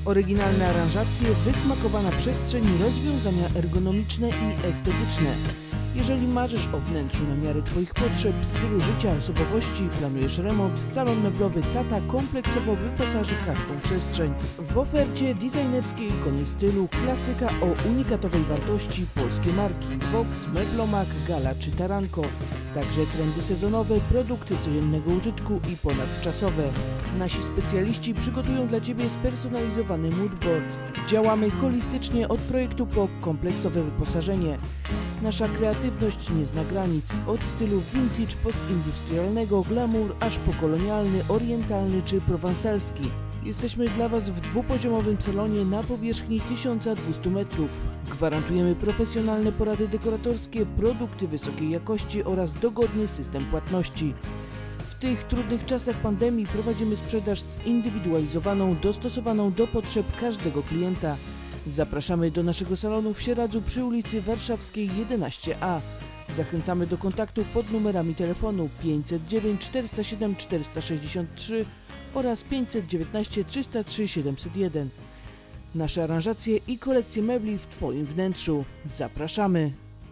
Oryginalne aranżacje, wysmakowana przestrzeń, rozwiązania ergonomiczne i estetyczne. Jeżeli marzysz o wnętrzu na miarę Twoich potrzeb, stylu życia, osobowości, planujesz remont, salon meblowy Tata kompleksowo wyposaży każdą przestrzeń. W ofercie designerskiej ikony stylu, klasyka o unikatowej wartości, polskie marki Vox, Meblomak, Gala czy Taranko. Także trendy sezonowe, produkty codziennego użytku i ponadczasowe. Nasi specjaliści przygotują dla Ciebie spersonalizowany moodboard. Działamy holistycznie od projektu po kompleksowe wyposażenie. Nasza kreatywność nie zna granic. Od stylu vintage postindustrialnego, glamour, aż po kolonialny, orientalny czy prowansalski. Jesteśmy dla Was w dwupoziomowym salonie na powierzchni 1200 metrów. Gwarantujemy profesjonalne porady dekoratorskie, produkty wysokiej jakości oraz dogodny system płatności. W tych trudnych czasach pandemii prowadzimy sprzedaż zindywidualizowaną, dostosowaną do potrzeb każdego klienta. Zapraszamy do naszego salonu w Sieradzu przy ulicy Warszawskiej 11A. Zachęcamy do kontaktu pod numerami telefonu 509 407 463 oraz 519 303 701. Nasze aranżacje i kolekcje mebli w Twoim wnętrzu. Zapraszamy!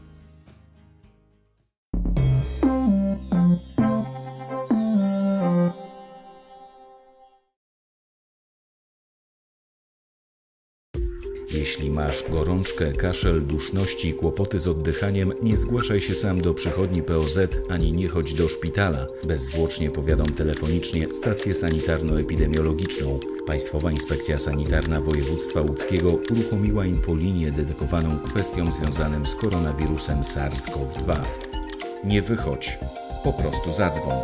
Jeśli masz gorączkę, kaszel, duszności, kłopoty z oddychaniem, nie zgłaszaj się sam do przychodni POZ ani nie chodź do szpitala. Bezzwłocznie powiadom telefonicznie stację sanitarno-epidemiologiczną. Państwowa Inspekcja Sanitarna Województwa Łódzkiego uruchomiła infolinię dedykowaną kwestiom związanym z koronawirusem SARS-CoV-2. Nie wychodź, po prostu zadzwoń.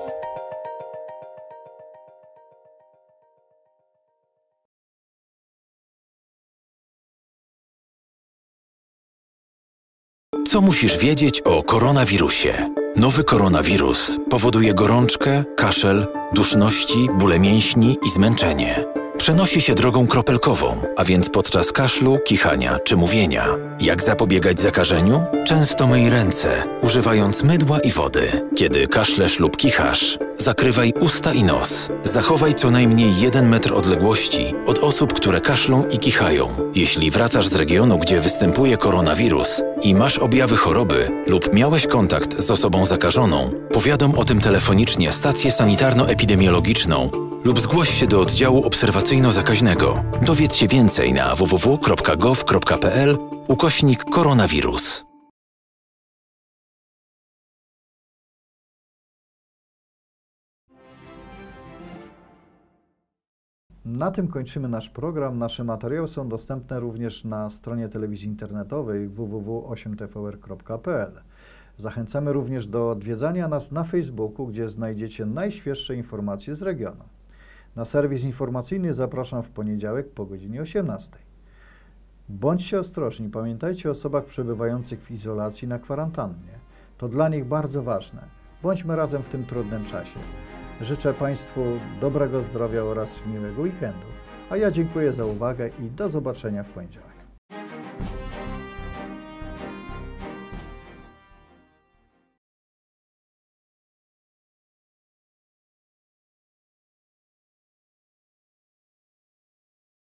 Co musisz wiedzieć o koronawirusie? Nowy koronawirus powoduje gorączkę, kaszel, duszności, bóle mięśni i zmęczenie. Przenosi się drogą kropelkową, a więc podczas kaszlu, kichania czy mówienia. Jak zapobiegać zakażeniu? Często myj ręce, używając mydła i wody. Kiedy kaszlesz lub kichasz, zakrywaj usta i nos. Zachowaj co najmniej 1 metr odległości od osób, które kaszlą i kichają. Jeśli wracasz z regionu, gdzie występuje koronawirus i masz objawy choroby lub miałeś kontakt z osobą zakażoną, powiadom o tym telefonicznie stację sanitarno-epidemiologiczną lub zgłoś się do oddziału obserwacyjno-zakaźnego. Dowiedz się więcej na www.gov.pl/koronawirus. Na tym kończymy nasz program. Nasze materiały są dostępne również na stronie telewizji internetowej www.8tvr.pl. Zachęcamy również do odwiedzania nas na Facebooku, gdzie znajdziecie najświeższe informacje z regionu. Na serwis informacyjny zapraszam w poniedziałek po godzinie 18. Bądźcie ostrożni, pamiętajcie o osobach przebywających w izolacji na kwarantannie. To dla nich bardzo ważne. Bądźmy razem w tym trudnym czasie. Życzę Państwu dobrego zdrowia oraz miłego weekendu. A ja dziękuję za uwagę i do zobaczenia w poniedziałek.